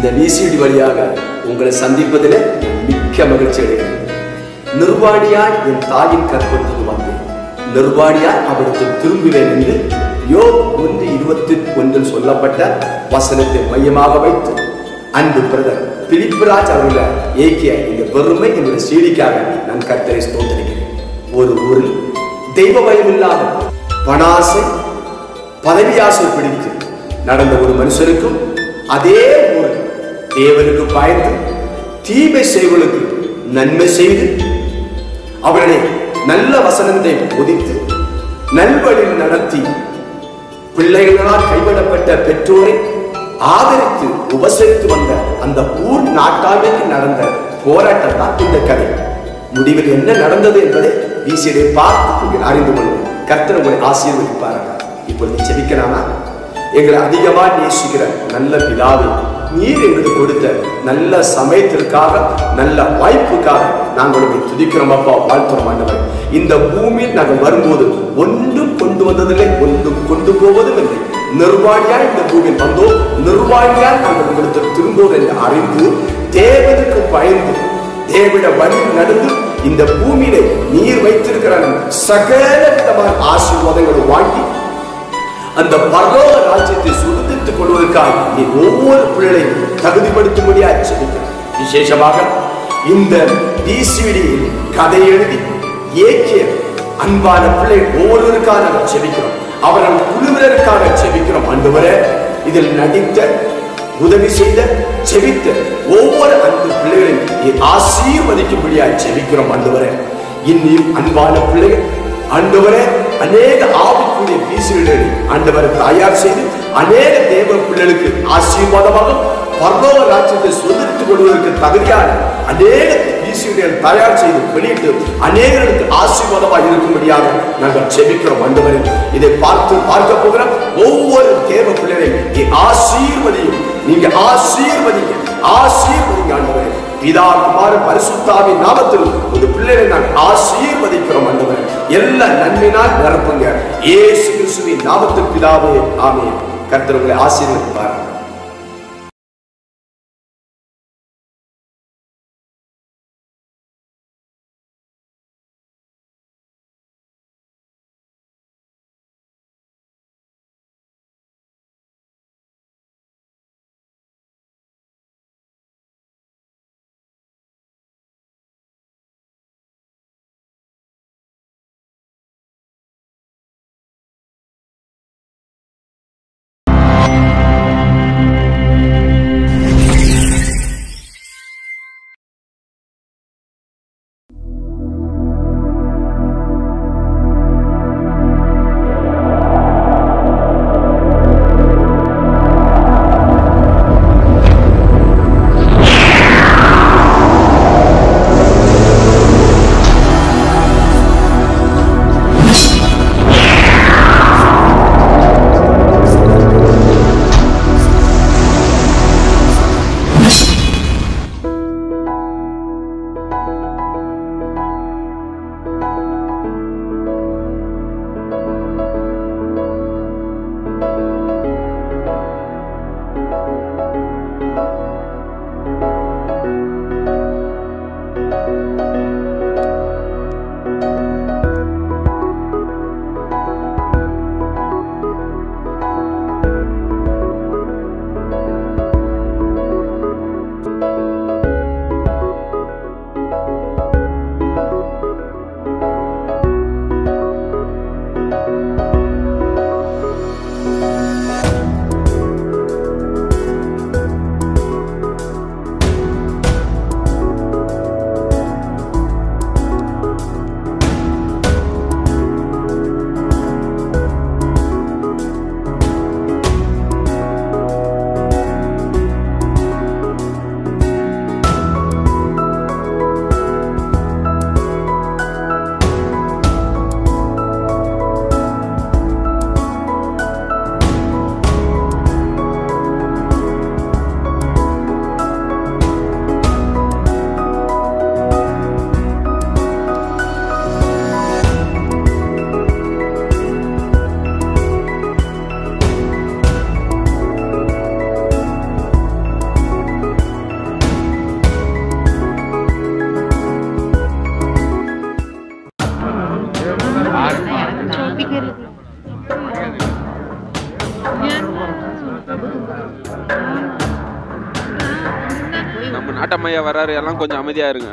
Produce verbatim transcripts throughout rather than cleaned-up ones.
இந்த விசிடி வழியாக உங்களை சந்திப்பதில் மிக்க மகிழ்ச்சி அடைகிறேன். நிர்வாணியாய் என் தாயின் கற்பத்துக்கு வந்தேன், நிர்வாணியாய் அவருக்கு திரும்புவேன் என்று யோப் ஒன்று இருபத்தி ஒன்றில் சொல்லப்பட்ட வசனத்தை மையமாக வைத்து அன்பு பிரதர் பிலிப்புராஜ் அவர்களை ஏக்கிய இந்த வெறுமை என்னுடைய சீடிக்காக நான் கர்த்தரை ஸ்தோத்திரிக்கிறேன். ஒரு ஊரில் தெய்வ பயம் இல்லாத பணாசை பதவியாசை பிடித்து நடந்த ஒரு மனுஷனுக்கும் அதே ஊரில் தேவனுக்கு பயந்து தீமை செய்வர்களுக்கு நன்மை செய்து அவர்களை நல்ல வசனத்தை போதித்து நல்வழியில் நடத்தி பிள்ளைகளால் கைவிடப்பட்ட பெற்றோரை ஆதரித்து உபசரித்து வந்த அந்த ஊர் நாட்டாமைக்கு நடந்த போராட்டம் தான் இந்த கதை. முடிவில் என்ன நடந்தது என்பதை வீசியதை பார்த்து அறிந்து கொள்ளும். கர்த்தர் உங்களை ஆசீர்வதிப்பார்கள். இப்பொழுது செபிக்கலாமா? எங்களை அதிகமாக நேசிக்கிற நல்ல பிதாவே, நீர் எங்களுக்கு கொடுத்த நல்ல சமயத்திற்காக நல்ல வாய்ப்புக்காக நாங்கள் உங்களை துதிக்கிறோம் அப்பா, வாழ்த்துறோம் ஆண்டவரே. இந்த பூமியில் நாங்கள் வரும்போது ஒன்றும் கொண்டு வந்ததில்லை, ஒன்றும் கொண்டு போவதும் இல்லை. நிர்வாணியாய் இந்த பூமியில் வந்தோம், நிர்வாணியாய் நாங்கள் உங்களுக்கு திரும்புவோம் என்று அறிந்து தேவனுக்கு பயந்து தேவிட வழி நடந்து இந்த பூமியிலே நீர் வைத்திருக்கிற சகல விதமான ஆசீர்வாதங்களை வாங்கி அந்த பரலோக ராஜ்யத்தை சுதந்திரித்துக் கொள்வதற்காக நீ ஒவ்வொரு பிள்ளைகளையும் தகுதிப்படுத்தும்படியாக செபிக்கிறேன். விசேஷமாக இந்த டிசிடி கதை எழுதி ஏக்கிய அன்பான பிள்ளைகள் ஒவ்வொருவருக்காக நாங்கள் செபிக்கிறோம். அவர்கள் குழுவினருக்காக செபிக்கிறோம். ஆண்டவரே, இதில் நடித்த உதவி செய்த செபித்த ஒவ்வொரு அன்பு பிள்ளைகளையும் ஆசீர்வதிக்கும்படியாக செபிக்கிறோம். ஆண்டவரே, இன்னும் அன்பான பிள்ளைகள் ஆண்டவரே அநேக ஆவிக்குரிய வீசுகளை ஆண்டவரை தயார் செய்து அநேக தேவ பிள்ளைகளுக்கு ஆசீர்வாதமாக பரலோக ராஜ்யத்தை சுதந்திரித்துக் கொள்வதற்கு தகுதியான அநேக வீசுகளை தயார் செய்து வெளியிட்டு அநேகருக்கு ஆசீர்வாதமாக இருக்கும்படியாக நாங்கள் செபிக்கிறோம். ஆண்டவரே, இதை பார்த்து பார்க்க போகிற ஒவ்வொரு தேவ பிள்ளைகளையும் ஆசீர்வதியும், நீங்க ஆசீர்வதிங்க, ஆசீர்வதிங்க ஆண்டவரே. பிதா குமார பரிசுத்தாவின் நாமத்தில் ஒரு பிள்ளைகளை நான் ஆசீர்வதிக்கிறோம். ஆண்டவரே, எல்லா நன்மையினால் நிரப்புங்க. இயேசு கிறிஸ்துவின் நாமத்தில் பிதாவே, ஆமென். கர்த்தர் உங்களை ஆசீர்வதிப்பார். நம்ம நாட்டம்மையா வராரு, எல்லாம் கொஞ்சம் அமைதியா இருங்க.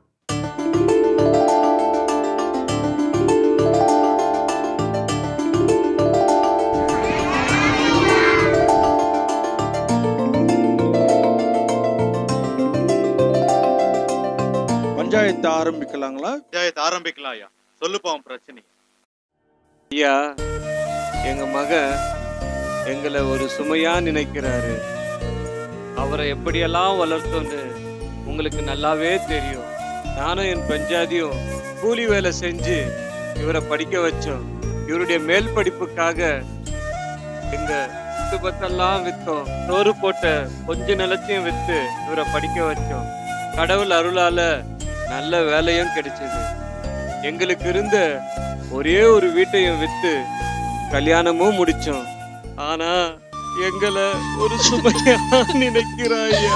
பஞ்சாயத்து ஆரம்பிக்கலாங்களா? பஞ்சாயத்து ஆரம்பிக்கலாம் ஐயா. சொல்லுப்போம் பிரச்சனை. ஐயா, எங்க மக எங்களை ஒரு சுமையா நினைக்கிறாரு. அவரை எப்படியெல்லாம் வளர்த்தோன்னு உங்களுக்கு நல்லாவே தெரியும். நானும் என் பஞ்சாதியும் கூலி வேலை செஞ்சு இவரை படிக்க வச்சோம். இவருடைய மேல் படிப்புக்காக எங்க குடும்பத்தெல்லாம் வித்தோம். சோறு போட்ட கொஞ்ச நிலத்தையும் வித்து இவரை படிக்க வச்சோம். கடவுள் அருளால நல்ல வேலையும் கிடைச்சது. எங்களுக்கு இருந்த ஒரே ஒரு வீட்டையும் வித்து கல்யாணமும் முடிச்சோம். ஆனா எங்களை ஒரு சுமையா நினைக்கிறாயா?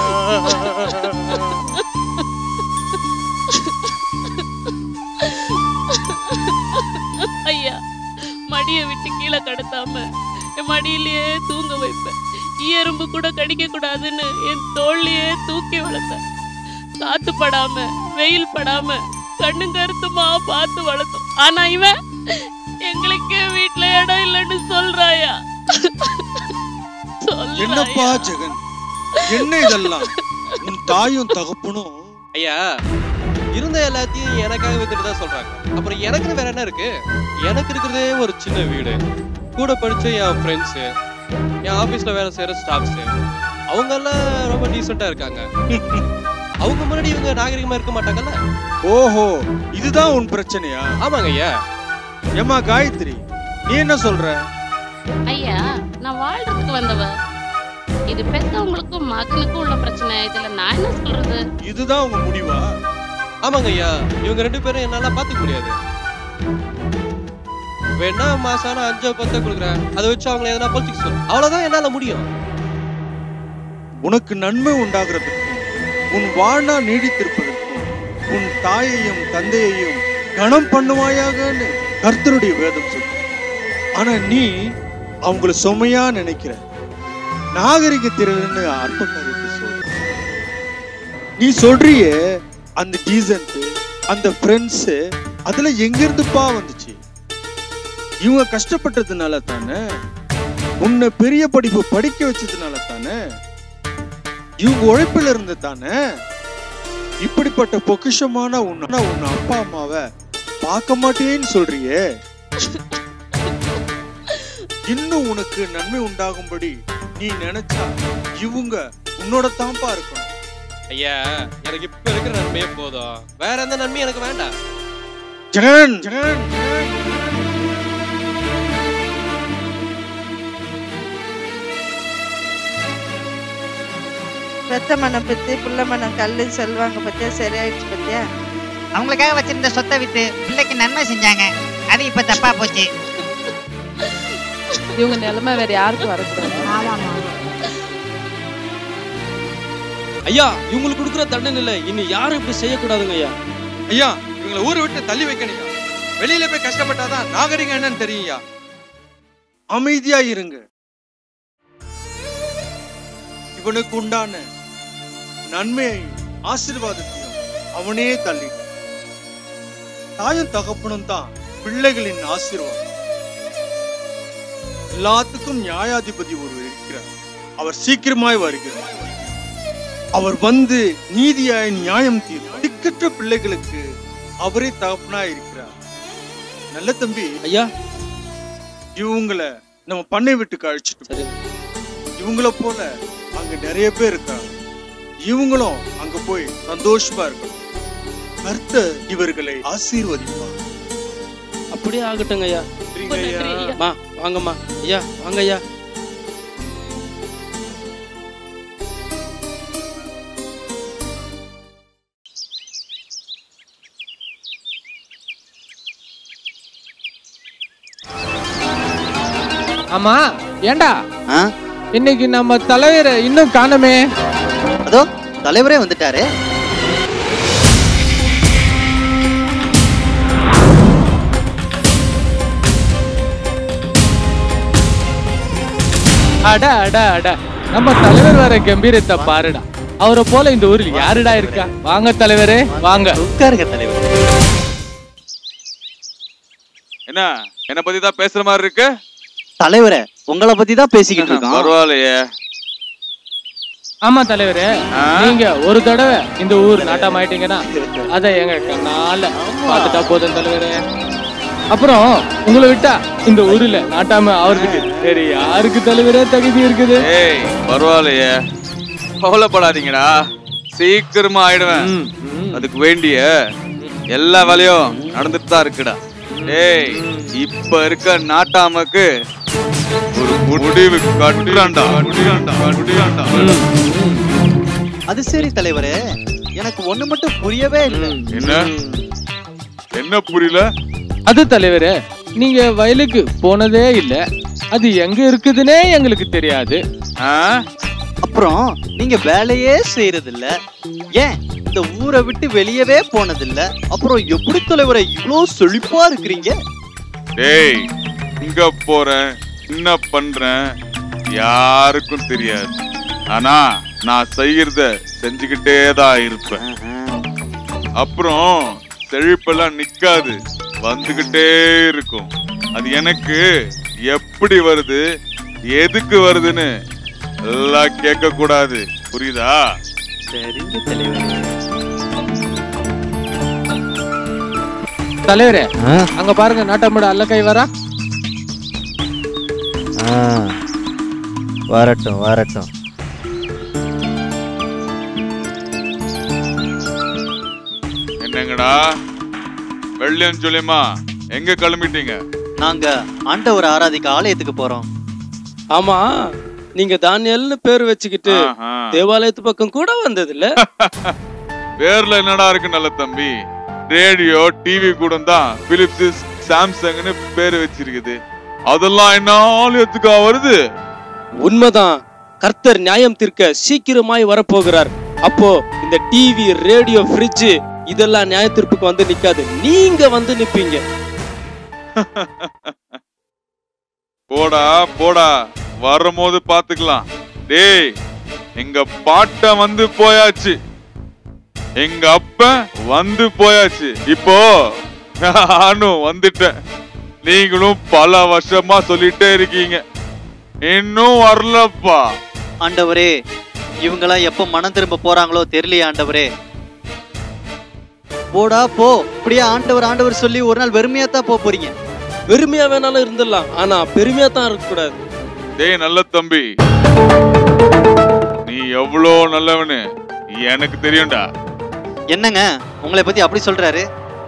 ஐயா, மடியை விட்டு கீழே கடத்தாம என் மடியிலேயே தூங்க வைப்பேன். ஈயரும்பு கூட கடிக்க கூடாதுன்னு என் தோல்லையே தூக்கி வளர்த்தேன். காத்து படாம வெயில் படாம கண்ணு கருத்துமா பார்த்து வளர்த்தோம். ஆனா இவன் எங்களுக்கே வீட்டுல இடம் இல்லைன்னு சொல்றாயா? என்னப்பா ஜெகன், என்ன இதெல்லாம்? உன் தாயும் தகப்பனும் ஐயா இருந்த எல்லாத்தையும் எனக்காக வித்துட்டு தான் சொல்றாங்க. அப்புறம் எனக்குன்னு வேற என்ன இருக்கு? எனக்கு இருக்கிறதே ஒரு சின்ன வீடு, கூட படிச்ச என் ஃப்ரெண்ட்ஸு, என் ஆபீஸ்ல வேலை செய்யற ஸ்டாஃப்ஸு, அவங்க எல்லாம் ரொம்ப டீசெண்டா இருக்காங்க. அவங்க முன்னாடி இவங்க நாகரிகமா இருக்க மாட்டாங்கல்ல. ஓஹோ, இதுதான் உன் பிரச்சனையா? ஆமாங்க ஐயா. ஏமா காயத்ரி, நீ என்ன சொல்ற? ஐயா, நான் வாழ்றதுக்கு வந்தவ. இது பெத்தவங்களுக்கும் மகனுக்கும் உள்ள பிரச்சனை. இதுல நான் என்ன சொல்றது? இதுதான் உங்க முடிவா? ஆமாங்க ஐயா, இவங்க ரெண்டு பேரும் என்னால பாத்துக்க முடியாது. வேணா மாசான அஞ்சோ பத்தோ கொடுக்குறேன், அதை வச்சு அவங்களை எதனா பொலிட்டிக்ஸ் சொல்லு, அவ்வளவுதான் என்னால முடியும். உனக்கு நன்மை உண்டாகிறதுக்கும் உன் வாழ்நாள் நீடித்திருப்பதற்கும் உன் தாயையும் தந்தையையும் கணம் பண்ணுவாயாகன்னு கர்த்தருடைய வேதம் சொல்லு. ஆனா நீ அவங்கள சுமையா நினைக்கிற, நாகரிகத்திறன்னு அர்த்த காரியத்தை சொல்ற. நீ சொல்றியே அந்த டீசன்ட், அந்த ஃப்ரெண்ட்ஸ், அதுல எங்க இருந்துப்பா வந்துச்சு? இவங்க கஷ்டப்பட்டதுனால தானே, உன்னை பெரிய படிப்பு படிக்க வச்சதுனால தானே, இவங்க உழைப்பில் இருந்து தானே. இப்படிப்பட்ட பொக்கிஷமான உன்ன உன் அப்பா அம்மாவை பார்க்க மாட்டேன்னு சொல்றியே. இன்னும் உனக்கு நன்மை உண்டாகும்படி நீ நினைச்சா இவங்க உன்னோட தாம்பா இருக்கணும். ஐயா, எனக்கு இப்ப இருக்கிற நன்மையே போதும், வேற எந்த நன்மையும் எனக்கு வேண்டாம். ஜெகன், ஜெகன், பெத்த மனம் பத்தி புள்ள மனம் கல்லு சொல்லுவாங்க பத்தியா? சரியாயிடுச்சு பத்தியா? அவங்களுக்காக வச்சிருந்த சொத்தை வித்து பிள்ளைக்கு நன்மை செஞ்சாங்க, அது இப்ப தப்பா போச்சு. இவங்க நிலைமை வேற யாருக்கும் வரக்கூடாது. ஆமாமா ஐயா, இவங்களுக்கு கொடுக்குற தண்டனை இல்லை, இனி யாரும் இப்படி செய்யக்கூடாதுங்க ஐயா. ஐயா, இவங்களை ஊரை விட்டு தள்ளி வைக்கணும். வெளியில போய் கஷ்டப்பட்டாதான் நாகரிகம் என்னன்னு தெரியுயா. அமைதியா இருங்க. இவனுக்கு உண்டான நன்மையையும் ஆசீர்வாதத்தையும் அவனே தள்ளி. தாயும் தகப்பனும் தான் பிள்ளைகளின் ஆசீர்வாதம். எல்லாத்துக்கும் நியாயாதிபதி ஒருவர் இருக்கிறார். அவர் சீக்கிரமாய் வருகிறார். அவர் வந்து நீதியாய் நியாயம் தீர்ப்பார். திக்கற்ற பிள்ளைகளுக்கு அவரே தகப்பனாய் இருக்கிறார். நல்ல தம்பி ஐயா, இவங்களை நம்ம பண்ணை விட்டு அழைச்சிட்டு, இவங்கள போல அங்க நிறைய பேர் இருக்காங்க. இவங்களும் அங்க போய் சந்தோஷமா இருக்கணும். கர்த்தர் இவர்களை ஆசீர்வதிப்பார். அப்படியே ஆகட்டுங்க ஐயா. மா வாங்கம்மா. ஐயா வாங்க ஐயா. ஆமா, ஏண்டா இன்னைக்கு நம்ம தலைவரை இன்னும் காணமே? அதோ தலைவரே வந்துட்டாரு. அட அட அட நம்ம தலைவர் வர கம்பீரத்தை பாருடா. அவரை போல இந்த ஊரில் யாருடா இருக்கா? வாங்க தலைவரே வாங்க. உட்காருங்க தலைவர். என்ன என்ன பத்தி தான் பேசுற மாதிரி இருக்கு? தலைவரே உங்களை பத்தி தான் பேசிக்கிட்டு இருக்கோம். பரவாயில்லையே. ஆமா தலைவரே, நீங்க ஒரு தடவை இந்த ஊர் நாட்டம் ஆயிட்டீங்கன்னா அத எங்க கண்ணால பாத்துட்டா போதும் தலைவரே. அப்புறம் உங்களை விட்டா இந்த ஊர்ல நாட்டாம அவருக்கு சரி யாருக்கு தலைவரே தகுதி இருக்குது? ஏய் பரவாயில்லையே, கவலைப்படாதீங்கடா, சீக்கிரமா ஆயிடுவேன். அதுக்கு வேண்டிய எல்லா வேலையும் நடந்துட்டு தான் இருக்குடா. ஏய் இப்ப இருக்க நாட்டாமக்கு ஒரு முடிவு கட்டுறான்டா. அது சரி தலைவரே, எனக்கு ஒண்ணு மட்டும் புரியவே இல்லை. என்ன என்ன புரியல? அது தலைவரே, நீங்க வயலுக்கு போனதே இல்ல, அது எங்க இருக்குதுன்னே எங்களுக்கு தெரியாது. அப்புறம் நீங்க வேலையே செய்யறது இல்ல, ஏன் இந்த ஊரை விட்டு வெளியவே போனதில்ல, அப்புறம் எப்படி தலைவரை இவ்வளவு செழிப்பா இருக்கிறீங்க? டேய் இங்க போறேன் என்ன பண்றேன் யாருக்கும் தெரியாது. ஆனா நான் செய்யறத செஞ்சுக்கிட்டே தான் இருப்பேன். அப்புறம் செழிப்பெல்லாம் நிக்காது, வந்துகிட்டே இருக்கும். அது எனக்கு எப்படி வருது எதுக்கு வருதுன்னு எல்லாம் கேட்க கூடாது, புரியுதா? சரிங்க தலைவரே. தலைவரே அங்க பாருங்க, நாட்டாமோட அல்ல கை வரா. வரட்டும் வரட்டும். என்னங்கடா வெள்ளியம் சொல்லியமா, எங்க கிளம்பிட்டீங்க? நாங்க ஆண்டவர் ஆராதிக்க ஆலயத்துக்கு போறோம். ஆமா, நீங்க தானியல்னு பேர் வச்சுக்கிட்டு தேவாலயத்து பக்கம் கூட வந்தது இல்ல? பேர்ல என்னடா இருக்கு நல்ல தம்பி? ரேடியோ டிவி கூட தான் பிலிப்ஸ் சாம்சங்னு பேரு வச்சிருக்குது. அதெல்லாம் என்ன ஆலயத்துக்கா வருது? உண்மைதான். கர்த்தர் நியாயம் தீர்க்க சீக்கிரமாய் வரப்போகிறார். அப்போ இந்த டிவி ரேடியோ ஃப்ரிட்ஜ் இதெல்லாம் நியாய தீர்ப்புக்கு வந்து நிக்காது, நீங்க வந்து நிப்பீங்க. போடா போடா, வரும்போது பாத்துக்கலாம். டேய் எங்க பாட்ட வந்து போயாச்சு, எங்க அப்ப வந்து போயாச்சு, இப்போ நானும் வந்துட்டேன். நீங்களும் பல வருஷமா சொல்லிட்டே இருக்கீங்க, இன்னும் வரலப்பா. ஆண்டவரே, இவங்கெல்லாம் எப்ப மனம் திரும்ப போறாங்களோ தெரியலையே ஆண்டவரே. போடா போ, இப்படியே ஆண்டவர் ஆண்டவர் சொல்லி ஒரு நாள் வெறுமையா தான் போக போறீங்க. வெறுமையா வேணாலும் இருந்துடலாம், ஆனா பெருமையா தான் இருக்க கூடாது. டேய் நல்ல தம்பி, நீ எவ்வளோ நல்லவனு எனக்கு தெரியும்டா. என்னங்க உங்களை பத்தி அப்படி சொல்றாரு?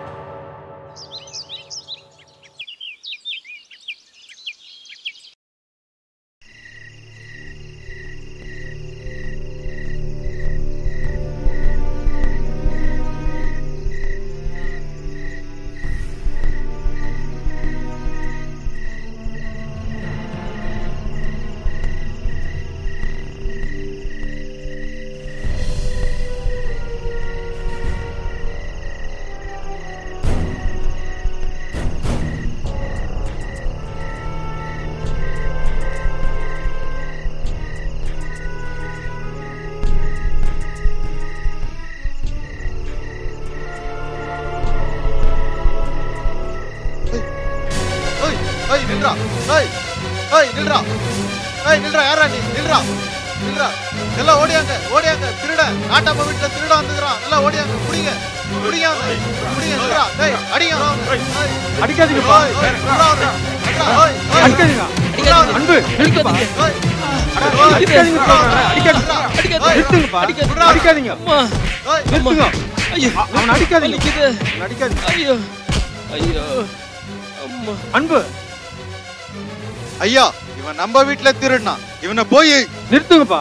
எல்லாம் ஓடியாங்க ஓடியாங்க, திருட நாட்டாம வீட்டுல திருட வந்துக்கிறான். எல்லாம் ஓடியாங்க, புடிங்க புடிங்க புடிங்க. நில்றா, டேய் அடிங்க. அடிக்காதீங்கப்பா, அடிக்காதீங்க. அன்பு நிறுத்துப்பா, அடிக்காதீங்க சொல்றேன். அடிக்காதீங்க, நிறுத்துங்கப்பா, அடிக்காதீங்க, நிறுத்துங்க. அவன் அடிக்காதீங்க, அடிக்காதீங்க. ஐயோ ஐயோ அம்மா. அன்பு ஐயா, இவன் நம்ம வீட்டுல திருடுனா, இவனை போய் நிறுத்துங்கப்பா.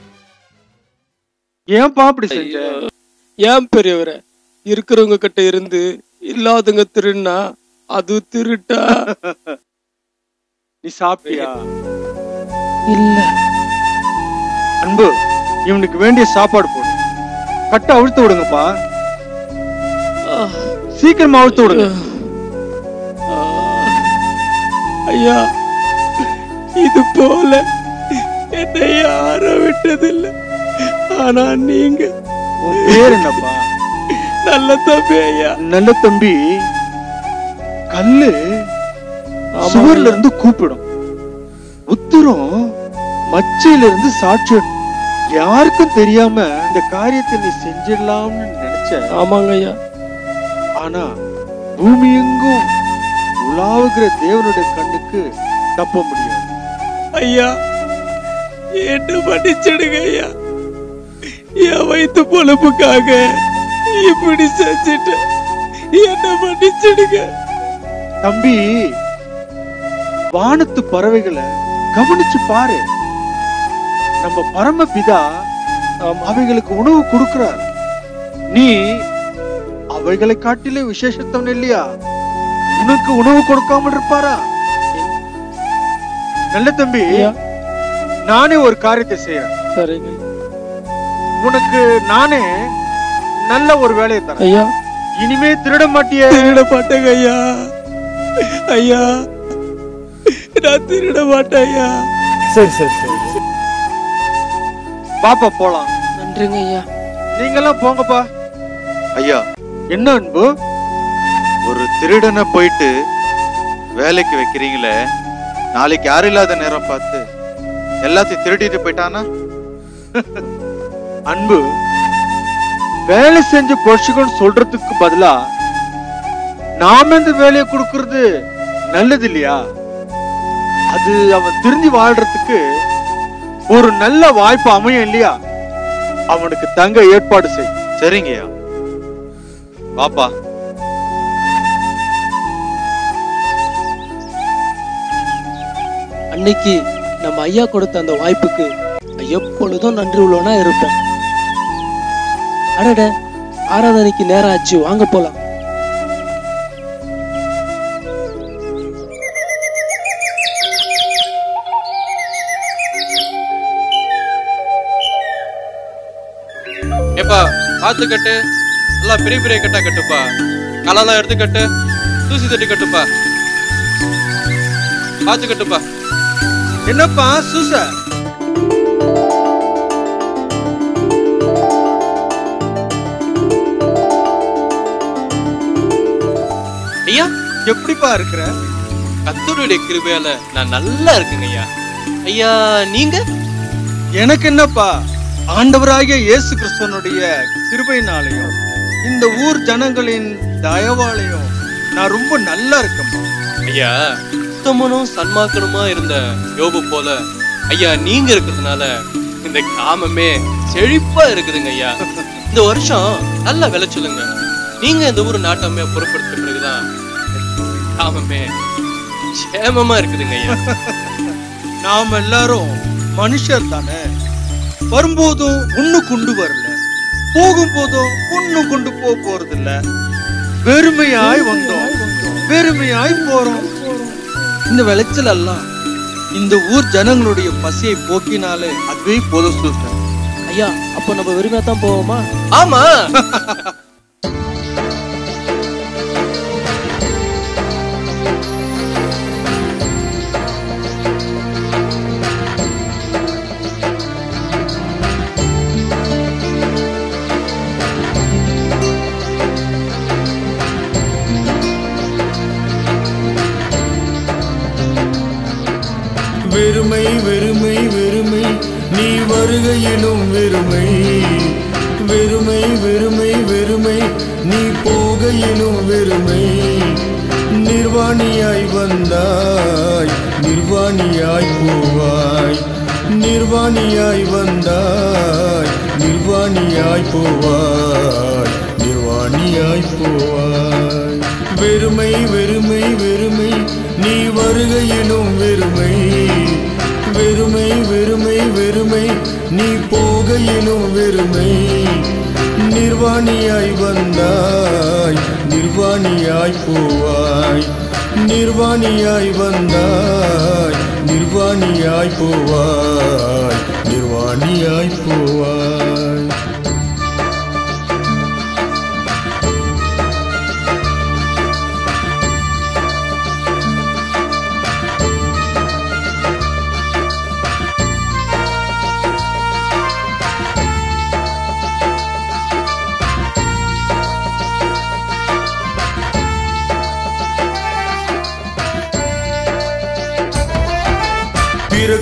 ஏன்பா அப்படி செஞ்ச? ஏன் பெரியவரை, இருக்கிறவங்க கிட்ட இருந்து இல்லாதவங்க திருடுனா அது திருட்டா? நீ சாப்பிட்டியா? இல்ல. அன்பு, இவனுக்கு வேண்டிய சாப்பாடு போடு, கட்ட அழுத்து விடுங்கப்பா, சீக்கிரமா அழுத்து விடுங்க. ஐயா, இது போல என்னை யாரும் விட்டதில்லை. ஆனா நீங்க உன் பேர் என்னப்பா? நல்ல தம்பி ஐயா. நல்ல தம்பி. கல்லு சுவர்ல இருந்து கூப்பிடும், உத்தரம் மச்சையில இருந்து சாட்சி. யாருக்கும் தெரியாம இந்த காரியத்தை நீ செஞ்சிடலாம்னு நினைச்ச. ஆமாங்க ஐயா. ஆனா பூமி எங்கும் உலாவுகிற தேவனுடைய கண்ணுக்கு தப்ப முடியாது. ஐயா என்ன மன்னிச்சிடுங்க ஐயா. என் வயிற்று பொழப்புக்காக இப்படி செஞ்சுட்டு என்ன மன்னிச்சிடுங்க. தம்பி, வானத்து பறவைகளை கவனிச்சு பாரு. நம்ம பரமபிதா அவைகளுக்கு உணவு கொடுக்கிறார். நீ அவைகளை காட்டிலே விசேஷத்தவன் இல்லையா? உனக்கு உணவு கொடுக்காமல் இருப்பாரா? நல்ல தம்பி, நானே ஒரு காரியத்தை செய்யறேன். சரிங்க. உனக்கு நானே நல்ல ஒரு வேலையை தரேன் ஐயா. இனிமே திருட மாட்டியே? திருட மாட்டேங்க ஐயா. ஐயா நான் திருட மாட்டேன் ஐயா. சரி சரி சரி பாப்பா போலாம். நன்றிங்க ஐயா. நீங்கெல்லாம் போங்கப்பா. ஐயா, என்ன அன்பு? ஒரு திருடனை போயிட்டு வேலைக்கு வைக்கிறீங்களே, நாளைக்கு யாரும் இல்லாத நேரம் பார்த்து எல்லாத்தையும் திருடிட்டு போயிட்டானா? அன்பு, வேலை செஞ்சு பொழைச்சுக்கன்னு சொல்றதுக்கு பதிலா நாம இந்த வேலையை கொடுக்கறது நல்லது இல்லையா? அது அவன் திரும்பி வாழ்றதுக்கு ஒரு நல்ல வாய்ப்பு அமையும் இல்லையா? அவனுக்கு தங்க ஏற்பாடு செய். சரிங்கய்யா. பாப்பா. அன்னைக்கு நம்ம ஐயா கொடுத்த அந்த வாய்ப்புக்கு எப்பொழுதும் நன்றி உள்ளவனா இருப்பேன். அடட, ஆராதனைக்கு நேரம் ஆச்சு, வாங்க போலாம். ஏப்பா பார்த்து கட்டு, நல்லா பெரிய பெரிய கட்டா கட்டுப்பா. கலெல்லாம் எடுத்து கட்டு, தூசி தட்டி கட்டுப்பா. பார்த்து கட்டுப்பா. என்னப்பா சூச? ஐயா எப்படிப்பா இருக்கிற? கர்த்தருடைய கிருபையால நான் நல்லா இருக்குங்க ஐயா. ஐயா நீங்க? எனக்கு என்னப்பா, ஆண்டவராகிய இயேசு கிறிஸ்துவனுடைய கிருபையினாலையும் இந்த ஊர் ஜனங்களின் தயவாலையும் நான் ரொம்ப நல்லா இருக்கேன். ஐயா உத்தமனும் சன்மார்க்கனுமா இருந்த யோபு போல ஐயா நீங்க இருக்கிறதுனால இந்த கிராமமே செழிப்பா இருக்குதுங்க ஐயா. இந்த வருஷம் நல்ல விளைச்சலுங்க. நீங்க இந்த ஊர் நாட்டமே பொறுப்படுத்த பிறகுதான் கிராமமே சேமமா இருக்குதுங்க ஐயா. நாம் எல்லாரும் மனுஷர் தானே. வரும்போதும் ஒண்ணு கொண்டு வரல, போகும் போதும் ஒண்ணு கொண்டு போக போறது இல்ல. வெறுமையாய் வந்தோம், வெறுமையாய் போறோம். இந்த விளைச்சல் எல்லாம் இந்த ஊர் ஜனங்களுடைய பசியை போக்கினாலே அதுவே போதும் சொல்றேன். ஐயா, அப்ப நம்ம வெறுமையா தான் போவோமா? ஆமா. வெறுமை வெறுமை வெறுமை நீ வருகையிலும் வெறுமை, வெறுமை வெறுமை வெறுமை நீ போகையிலும் வெறுமை. நிர்வாணியாய் வந்தாய், நிர்வாணியாய் போவாய். நிர்வாணியாய் வந்தாய், நிர்வாணியாய் போவாய். நிர்வாணியாய் போவாய். வெறுமை வெறுமை வெறுமை நீ வருகையிலும் வெறுமை, வெறுமை வெறுமை வெறுமை நீ போகையிலும் வெறுமை. நிர்வாணியாய் வந்தாய், நிர்வாணியாய் போவாய். நிர்வாணியாய் வந்தாய், நிர்வாணியாய் போவாய். நிர்வாணியாய் போவாய்.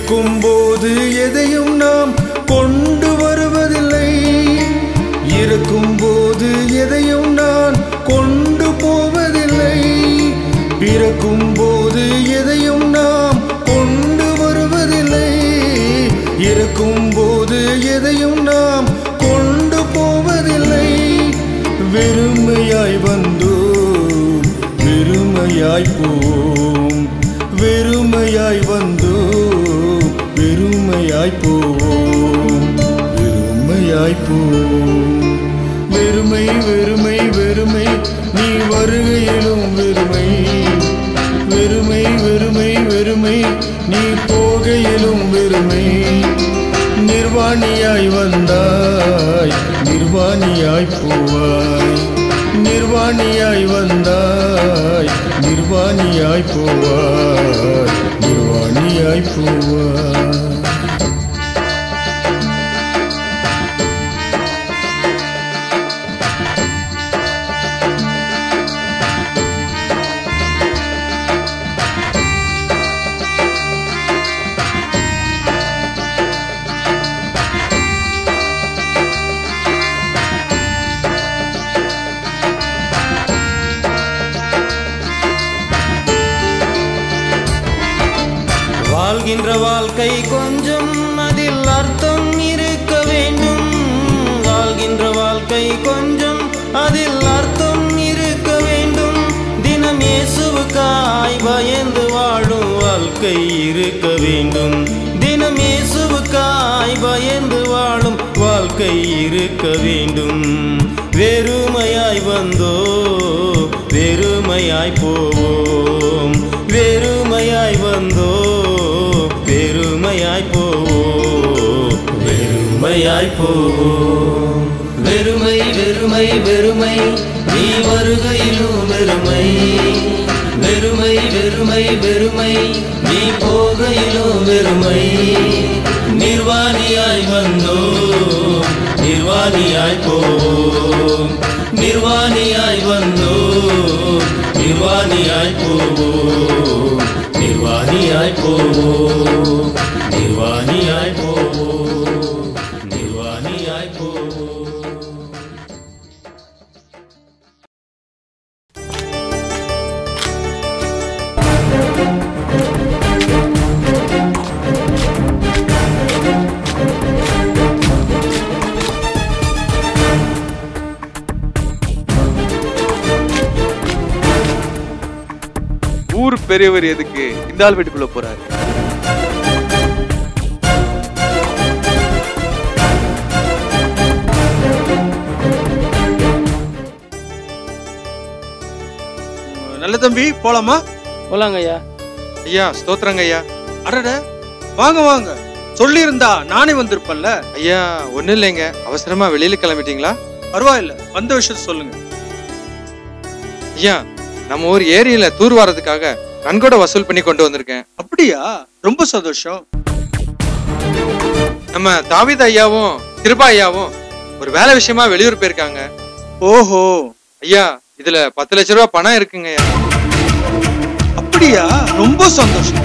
இருக்கும் போது எதையும் நாம் கொண்டு வருவதில்லை, இருக்கும் போது எதையும் நான் கொண்டு போவதில்லை, பிறக்கும் போது எதையும் நாம் கொண்டு வருவதில்லை, இருக்கும் போது எதையும் நாம் கொண்டு போவதில்லை. வெறுமையாய் வந்தோம் வெறுமையாய் போவோம், வெறுமையாய் வந்தோம் வெறுமையாய் போவோம், வெறுமையாய் போவோம். வெறுமை வெறுமை வெறுமை நீ வருகையிலும் வெறுமை, வெறுமை வெறுமை வெறுமை நீ போகையிலும் வெறுமை. நிர்வாணியாய் வந்தாய் நிர்வாணியாய் போவாய், நிர்வாணியாய் வந்தாய் நிர்வாணியாய் போவாய், நிர்வாணியாய் போவாய். வாழ்கின்ற வாழ்க்கை கொஞ்சம் அதில் அர்த்தம் இருக்க வேண்டும், வாழ்கின்ற வாழ்க்கை கொஞ்சம் அதில் அர்த்தம் இருக்க வேண்டும். தினம் இயேசுவுக்காய் பயந்து வாழும் வாழ்க்கை இருக்க வேண்டும், தினம் இயேசுவுக்காய் பயந்து வாழும் வாழ்க்கை இருக்க வேண்டும். வெறுமையாய் வந்தோ வெறுமையாய் போவோம், வெறுமையாய் வந்தோ வெறுமையாய் போவோம், வெறுமையாய் போவோம். வெறுமை வெறுமை வெறுமை நீ வருகையிலும் வெறுமை, வெறுமை வெறுமை வெறுமை நீ போகையிலும் வெறுமை. நிர்வாணியாய் வந்தோம் நிர்வாணியாய் போவோம், நிர்வாணியாய் வந்தோம் நிர்வாணியாய் போவோம், நிர்வாணியாய் போவோம், நிர்வாணியாய் போவோம், நிர்வாணியாய் போவோம். ஊர் பெரியவர் எதுக்கு இந்த ஆள் வீட்டுக்குள்ள போறாரு? நல்ல தம்பி போலாமா? போலாங்க ஐயா. ஐயா ஸ்தோத்திரங்க ஐயா. அடட வாங்க வாங்க, சொல்லி இருந்தா நானே வந்திருப்பேன்ல. ஐயா ஒண்ணு இல்லைங்க, அவசரமா வெளியில கிளம்பிட்டீங்களா? பரவாயில்ல, வந்த விஷயம் சொல்லுங்க. ஐயா நம்ம ஊர் ஏரியில தூர் வாரதுக்காக நன்கொடை வசூல் பண்ணி கொண்டு வந்திருக்கேன். அப்படியா? ரொம்ப சந்தோஷம். நம்ம தாவீது ஐயாவும் கிருபா ஐயாவும் ஒரு வேலை விஷயமா வெளியூர் போயிருக்காங்க. ஓஹோ. ஐயா இதுல பத்து லட்சம் ரூபாய் பணம் இருக்குங்க ஐயா. அப்படியா? ரொம்ப சந்தோஷம்.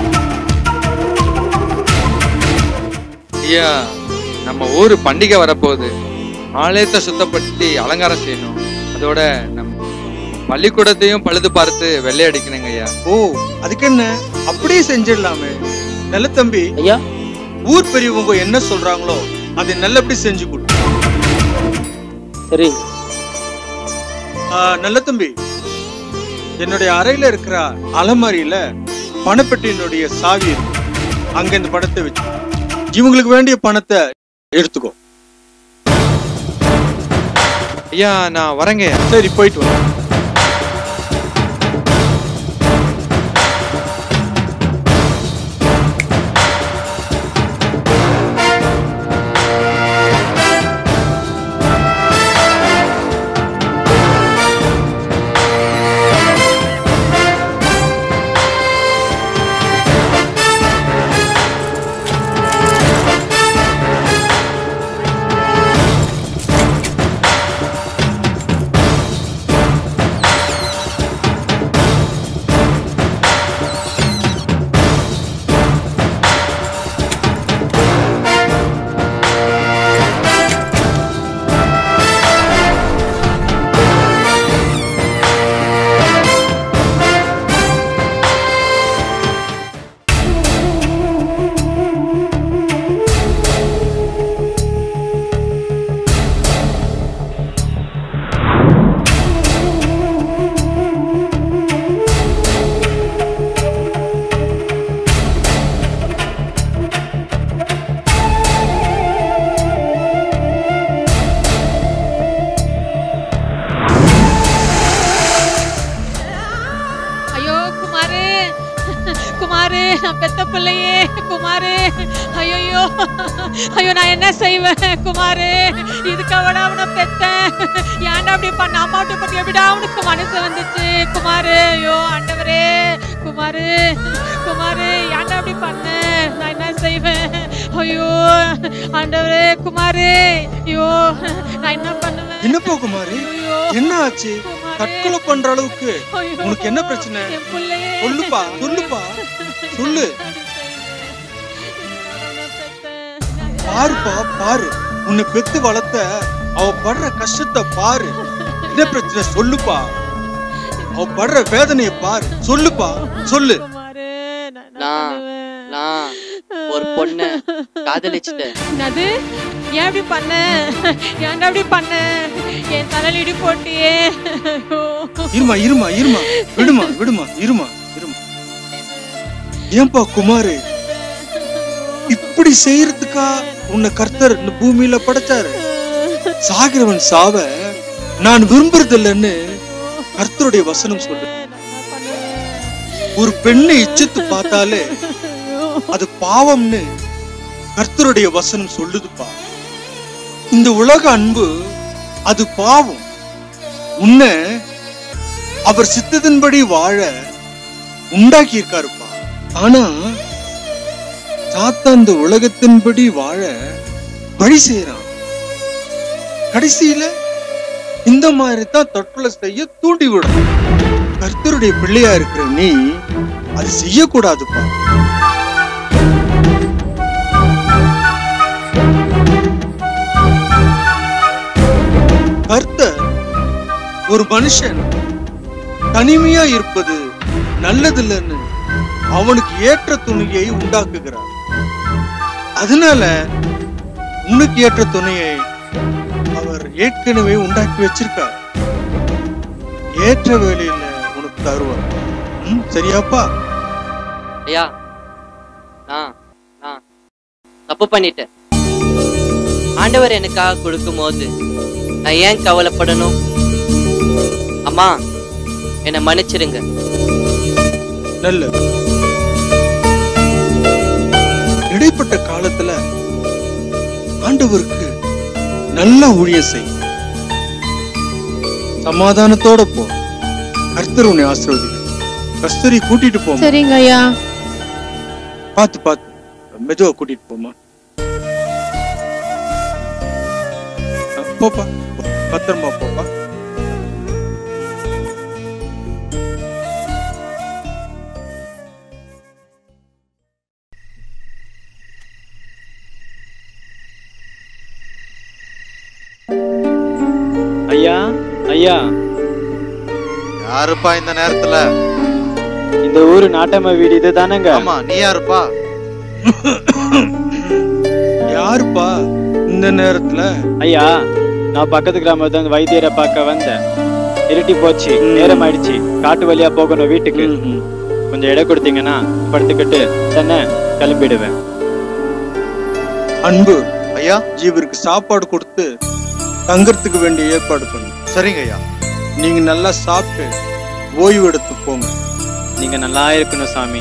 ஐயா நம்ம ஊரு பண்டிகை வரப்போகுது, ஆலயத்தை சுத்தப்படுத்தி அலங்காரம் செய்யணும், அதோட நம்ம பள்ளிக்கூடத்தையும் பழுது பார்த்து வெள்ளை அடிக்கணுங்க ஐயா. ஓ அதுக்கு என்ன, அப்படியே செஞ்சிடலாமே. நல்ல தம்பி ஐயா, ஊர் பெரியவங்க என்ன சொல்றாங்களோ அதை நல்லபடி செஞ்சு கொடு. சரி. நல்ல தம்பி, என்னுடைய அறையில இருக்கிற அலமாரியில பணப்பெட்டியினுடைய சாவி இருக்கு, அங்க இந்த பணத்தை வச்சு இவங்களுக்கு வேண்டிய பணத்தை எடுத்துக்கோ. ஐயா நான் வரேங்க. சரி போயிட்டு வா. ஐயோ நான் என்ன செய்வேன் குமாரு? இதுக்கு அவட அவனை பெத்தேன். ஏன்டா அப்படி பண்ண? அம்மாட்ட பத்தி எப்படிடா அவனுக்கு மனசு வந்துச்சு குமாரு? ஐயோ ஆண்டவரே குமாரு, குமாரு ஏன்டா அப்படி பண்ண? நான் என்ன செய்வேன்? ஐயோ ஆண்டவரே குமாரு, ஐயோ நான் என்ன பண்ணுவேன்? என்னப்பா குமாரி, என்ன ஆச்சு? தற்கொலை பண்ற அளவுக்கு உனக்கு என்ன பிரச்சனை? சொல்லுப்பா, சொல்லுப்பா, சொல்லு. பாருப்பா பாரு, உன்னை பெத்து வளர்த்த அவ படுற கஷ்டத்தை பாரு. என்ன பிரச்சனை சொல்லுப்பா, அவ படுற வேதனையை பாரு. சொல்லுப்பா சொல்லு. நான் நான் ஒரு பொண்ண காதலிச்சிட்டேன். என்னது? ஏன் அப்படி பண்ண? ஏன்டா அப்படி பண்ண? என் தலையில இடி போட்டியே. இருமா இருமா இருமா, விடுமா விடுமா, இருமா இருமா. ஏன்பா குமாரு இப்படி செய்யறதுக்கா உன்னை கர்த்தர் இந்த பூமியில படைச்சாரு? சாகிறவன் சாவ நான் விரும்புறதில்லைன்னு கர்த்தருடைய வசனம் சொல்லு. ஒரு பெண்ணை இச்சித்து பார்த்தாலே அது பாவம்னு கர்த்தருடைய வசனம் சொல்லுதுப்பா. இந்த உலக அன்பு அது பாவம். உன்னை அவர் சித்தத்தின்படி வாழ உண்டாக்கி இருக்காருப்பா. ஆனா சாத்தான் இந்த உலகத்தின்படி வாழ வழி செய்யறான். கடைசியில இந்த மாதிரி தான் தற்கொலை செய்ய தூண்டி விடும். கர்த்தருடைய பிள்ளையா இருக்கிற நீ அது செய்யக்கூடாதுப்பா. கர்த்தர் ஒரு மனுஷன் தனிமையா இருப்பது நல்லதில்லைன்னு அவனுக்கு ஏற்ற துணையை உண்டாக்குகிறார். அதனால உனக்கு ஏற்ற துணையை அவர் ஏற்கனவே உண்டாக்கி வச்சிருக்கார். ஏற்ற வேலையில உனக்கு தருவார். ம், சரியாப்பா? ஐயா நான் நான் தப்பு பண்ணிட்டேன். ஆண்டவர் எனக்காக கொடுக்கும் போது நான் ஏன் கவலைப்படணும்? அம்மா என்னை மன்னிச்சிடுங்க. நல்லது. இடைப்பட்ட காலத்துல ஆண்டவருக்கு நல்ல ஊழியம் செய். சமாதானத்தோட போ. கர்த்தர் உன்னை ஆசீர்வதிப்பார். கஸ்தூரி கூட்டிட்டு போமா. சரிங்க ஐயா. பாத்து பாத்து மெதுவா கூட்டிட்டு போமா. போப்பா, பத்திரமா போப்பா. ஐயா ஐயா, யாருப்பா இந்த நேரத்துல? இந்த ஊரு நாட்டம்மா வீடு இது தானங்க? ஆமா, நீ யாருப்பா? யாருப்பா இந்த நேரத்துல? ஐயா நான் பக்கத்து கிராமத்துல இருந்து வைத்தியரை பார்க்க வந்தேன். இருட்டி போச்சு, நேரம் ஆயிடுச்சு, காட்டு வழியா போகணும் வீட்டுக்கு. கொஞ்சம் இடம் கொடுத்தீங்கன்னா படுத்துக்கிட்டு தானே கிளம்பிடுவேன். அன்பு ஐயா, ஜீவருக்கு சாப்பாடு கொடுத்து தங்கறதுக்கு வேண்டிய ஏற்பாடு பண்ணு. சரிங்க ஐயா. நீங்க நல்லா சாப்பிட்டு ஓய்வு எடுத்து போங்க. நீங்க நல்லா இருக்கணும் சாமி.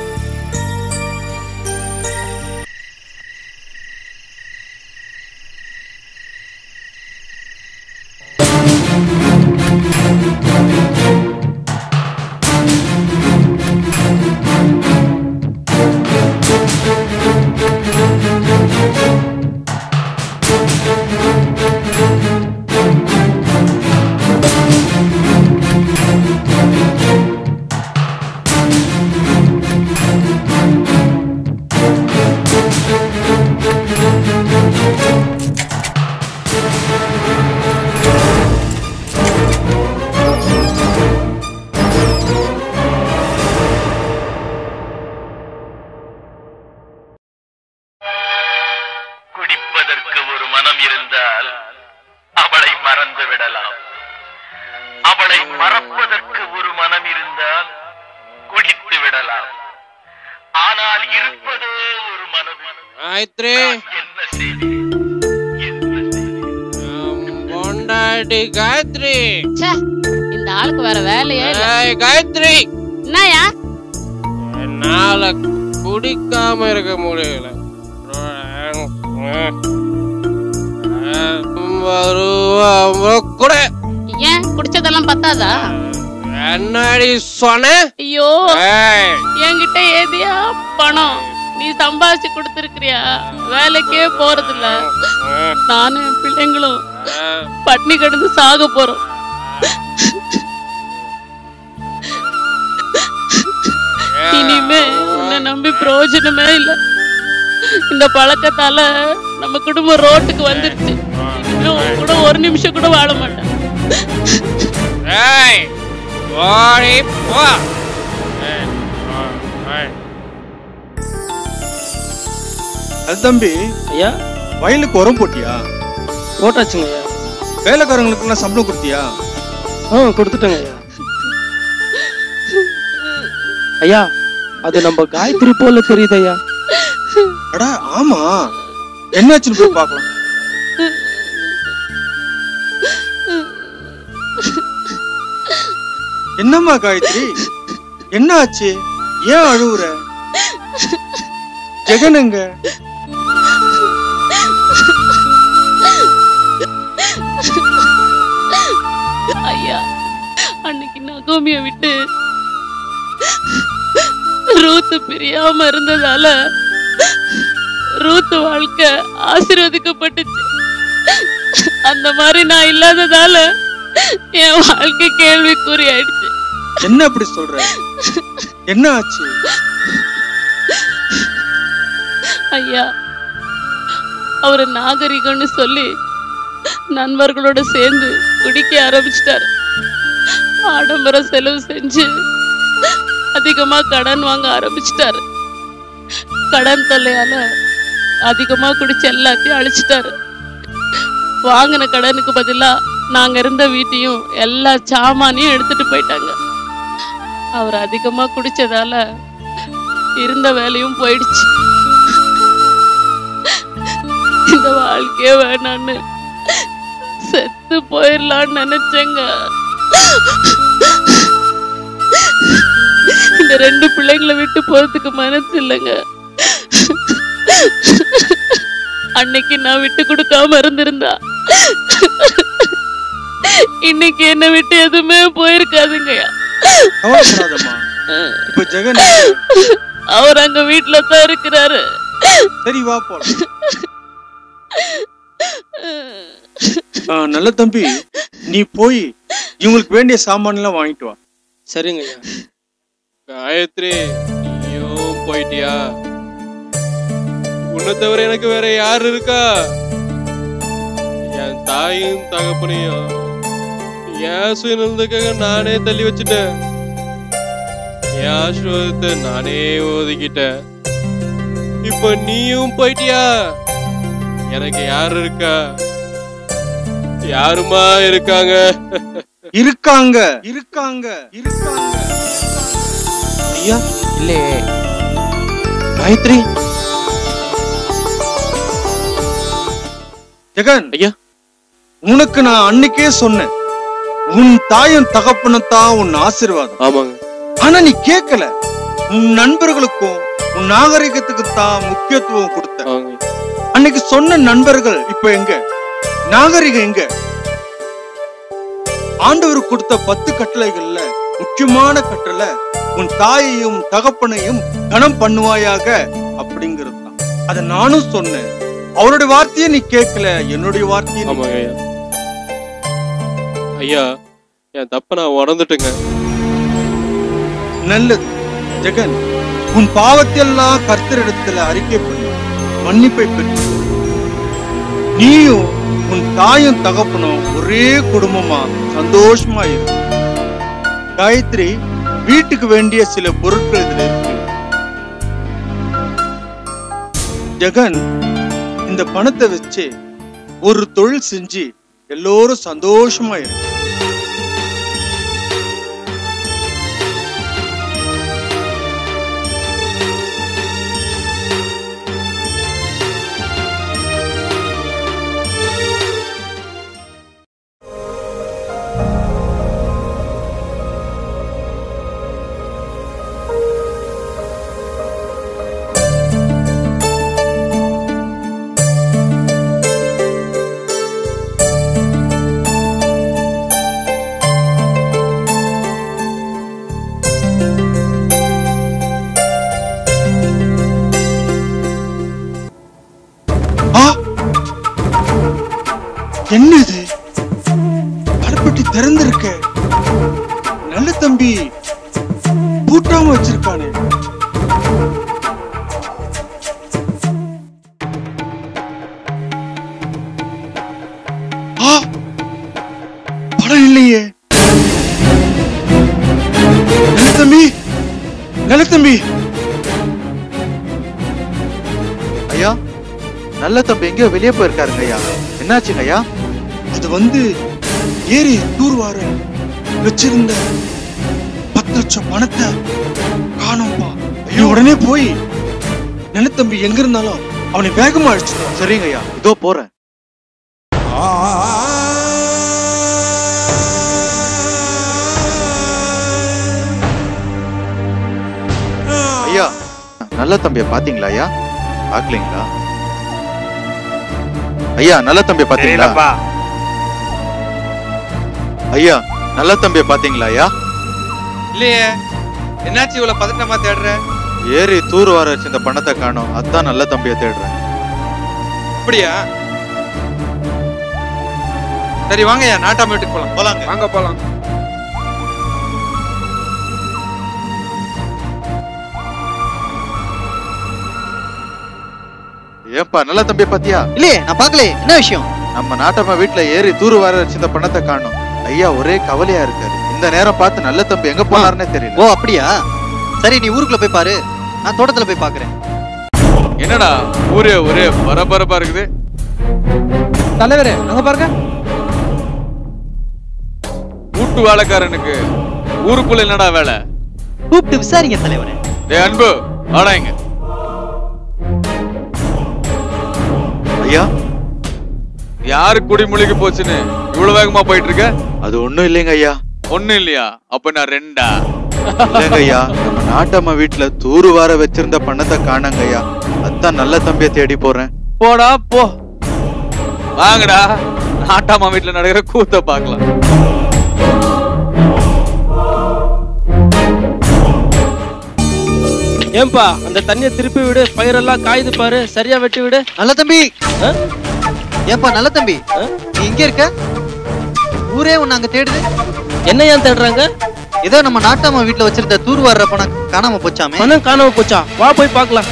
காயத்ரி, இந்த ஆளுக்கு வேற வேலையே இல்ல. காயத்ரி, என்னயா? என்னால குடிக்காம இருக்க முடியல. கொடு. ஏன் குடிச்சதெல்லாம் பத்தாதா? என்னடி சொன்ன? ஐயோ, என்கிட்ட ஏதியா பணம்? நீ சம்பாதிச்சு கொடுத்திருக்கிறியா? வேலைக்கே போறது இல்ல. நானும் என் பிள்ளைங்களும் பட்னி கிடந்து சாக போறோம். இனிமே உன்னை நம்பி பிரயோஜனமே இல்ல. இந்த பழக்கத்தால நம்ம குடும்பம் ரோட்டுக்கு வந்துருச்சு. இனிமே உன் கூட ஒரு நிமிஷம் கூட வாழ மாட்டேன். அது தம்பி, ஐயா வயலுக்கு உரம் போட்டியா? போட்டாச்சுங்க ஐயா. வேலைக்காரங்களுக்கு எல்லாம் சம்பளம் கொடுத்தியா? ஆ கொடுத்துட்டேங்க ஐயா. ஐயா அது நம்ம காயத்ரி போல தெரியுது ஐயா. அடா ஆமா, என்னாச்சுன்னு போய் பார்க்கலாம். என்னம்மா காயத்ரி, என்ன ஆச்சு? ஏன் அழுவுற? ஜெகனுங்க? ஐயா, அன்னைக்கு நகோமிய விட்டு ரூத்து பிரியாம இருந்ததால ரூத்து வாழ்க்கை ஆசீர்வதிக்கப்பட்டுச்சு. அந்த மாதிரி நான் இல்லாததால என் வாழ்க்கை கேள்விக்குறி ஆயிடுச்சு. என்ன அப்படி சொல்ற? என்ன ஆச்சு? ஐயா, அவரு நாகரிகம்னு சொல்லி நண்பர்களோட சேர்ந்து குடிக்க ஆரம்பிச்சிட்டாரு. ஆடம்பர செலவு செஞ்சு அதிகமா கடன் வாங்க ஆரம்பிச்சிட்டாரு. கடன் தொல்லையால அதிகமா குடிச்சு எல்லாத்தையும் அழிச்சிட்டாரு. வாங்கின கடனுக்கு பதிலா நாங்க இருந்த வீட்டையும் எல்லா சாமானையும் எடுத்துட்டு போயிட்டாங்க. அவர் அதிகமா குடிச்சதால இருந்த வேலையும் போயிடுச்சு. இந்த வாழ்க்கையே வேணான்னு செத்து போயிடலான்னு நினைச்சேங்க. இந்த ரெண்டு பிள்ளைங்களை விட்டு போறதுக்கு மனசு இல்லைங்க. அன்னைக்கு நான் விட்டு கொடுக்காம இருந்திருந்தா இன்னைக்கு என்ன விட்டு எதுவுமே போயிருக்காதுங்கய்யா. இப்ப ஜெகன் அவர் அங்க வீட்டுல தான் இருக்கிறாரு. சரி வா போலாம். நல்ல தம்பி, நீ போய் இவங்களுக்கு வேண்டிய சாமான் எல்லாம் வாங்கிட்டு வா. சரிங்க ஐயா. காயத்ரி, நீயும் போயிட்டியா? உன்னை தவிர எனக்கு வேற யாரு இருக்கா? என் தாயும் தகப்பனையும் என் சுயநலத்துக்காக நானே தள்ளி வச்சுட்டேன். என் ஆசீர்வாதத்தை நானே ஒதுக்கிட்டேன். இப்ப நீயும் போயிட்டியா? எனக்கு யாரு இருக்கா? யாருமா இருக்காங்க? இருக்காங்க இருக்காங்க இருக்காங்க. ஐயா இல்லையே. காயத்ரி. ஜெகன் ஐயா, உனக்கு நான் அன்னைக்கே சொன்னேன், உன் தாயும் தகப்பனத்தான் உன் ஆசீர்வாதம். ஆமாங்க. ஆனா நீ கேட்கல. உன் நண்பர்களுக்கும் உன் நாகரிகத்துக்கு தான் முக்கியத்துவம் கொடுத்த. அன்னைக்கு சொன்ன நண்பர்கள் இப்ப எங்க? நாகரிகம் எங்க? ஆண்டவர் கொடுத்த பத்து கட்டளைகள்ல முக்கியமான கட்டளை உன் தாயையும் தகப்பனையும் கனம் பண்ணுவாயாக அப்படிங்கிறது தான். அத நானும் சொன்னேன். அவருடைய வார்த்தையை நீ கேட்கல, என்னுடைய வார்த்தையை. ஐயா, ஐயா என் தப்ப நான் உணர்ந்துட்டுங்க. நல்லது ஜெகன், உன் பாவத்தையெல்லாம் கர்த்தரிடத்துல அறிக்கை பண்ணு, மன்னிப்பை பெற்று நீயும் உன் தாயும் தகப்பனும் ஒரே குடும்பமா சந்தோஷமா இருக்கு. காயத்ரி, வீட்டுக்கு வேண்டிய சில பொருட்கள் இதுல இருக்கு. ஜெகன், இந்த பணத்தை வச்சு ஒரு தொழில் செஞ்சு எல்லோரும் சந்தோஷமா இருக்கு. என்னது பணப்பெட்டி திறந்திருக்க? நல்ல தம்பி பூட்டாம வச்சிருக்கானே. ஆ, பணம் இல்லையே. நல்ல தம்பி, நல்ல தம்பி. ஐயா, நல்ல தம்பி எங்கேயோ வெளியே போயிருக்காருங்க ஐயா. என்னாச்சுங்க ஐயா? அது வந்து ஏறி தூர்வார வச்சிருந்த பத்து லட்சம் பணத்தை காணோம்பா. ஐயோ, உடனே போய் நிலத்தம்பி எங்க இருந்தாலும் அவனை வேகமா அழிச்சு. சரிங்க ஐயா, இதோ போறேன். ஐயா, நல்ல தம்பிய பாத்தீங்களா ஐயா? பாக்கலீங்களா ஐயா? நல்ல தம்பிய பாத்தீங்களா ஐயா? நல்ல தம்பிய பாத்தீங்களா ஐயா? இல்லையே. என்னாச்சு இவ்வளவு பதட்டமா தேடுற? ஏறி தூர் வார வச்சு இந்த பணத்தை காணோம், அதான் நல்ல தம்பிய தேடுறேன். அப்படியா? சரி வாங்கய்யா, நாட்டாம வீட்டுக்கு போலாம். போலாங்க, வாங்க போலாம். ஏப்பா நல்ல தம்பிய பாத்தியா? இல்லையே, நான் பாக்கல. என்ன விஷயம்? நம்ம நாட்டம்மா வீட்டுல ஏறி தூர் வார வச்சு இந்த பணத்தை காணோம். ஐயா ஒரே கவலையா இருக்காரு. இந்த நேரம் பார்த்து நல்ல தம்பி எங்க போனாருன்னே தெரியல. ஓ அப்படியா? சரி, நீ ஊருக்குள்ள போய் பாரு, நான் தோட்டத்துல போய் பாக்குறேன். என்னடா ஊரே ஒரே பரபரப்பா இருக்குது. தலைவரே அங்க பாருங்க. வீட்டு வேலைக்காரனுக்கு ஊருக்குள்ள என்னடா வேலை? கூப்பிட்டு விசாரிங்க தலைவரே. டேய் அன்பு, வாடா இங்க. ஐயா, யாரு குடிமொழிக்கு போச்சுன்னு இவ்வளவு வேகமா போயிட்டு இருக்க? அது ஒண்ணும் இல்லைங்க ஐயா. ஒண்ணு இல்லையா? அப்ப நான் ரெண்டா? இல்லைங்க ஐயா, நம்ம நாட்டம்மா வீட்டுல தூரு வார வச்சிருந்த பணத்தை காணங்க ஐயா. அதான் நல்ல தம்பிய தேடி போறேன். போடா போ. வாங்கடா, நாட்டாமா வீட்டுல நடக்கிற கூத்த பாக்கலாம். ஏன்பா அந்த தண்ணியை திருப்பி விடு, பயிரெல்லாம் காயுது பாரு, சரியா வெட்டி விடு. நல்ல தம்பி. ஏன்பா நல்ல தம்பி, நீ இங்க இருக்க? ஊரே உன்னை அங்க தேடுது. என்ன ஏன் தேடுறாங்க? ஏதோ நம்ம நாட்டாம வீட்டுல வச்சிருந்த தூர் வர்ற பணம் காணாம போச்சாமே. பணம் காணாம போச்சா? வா போய் பார்க்கலாம்.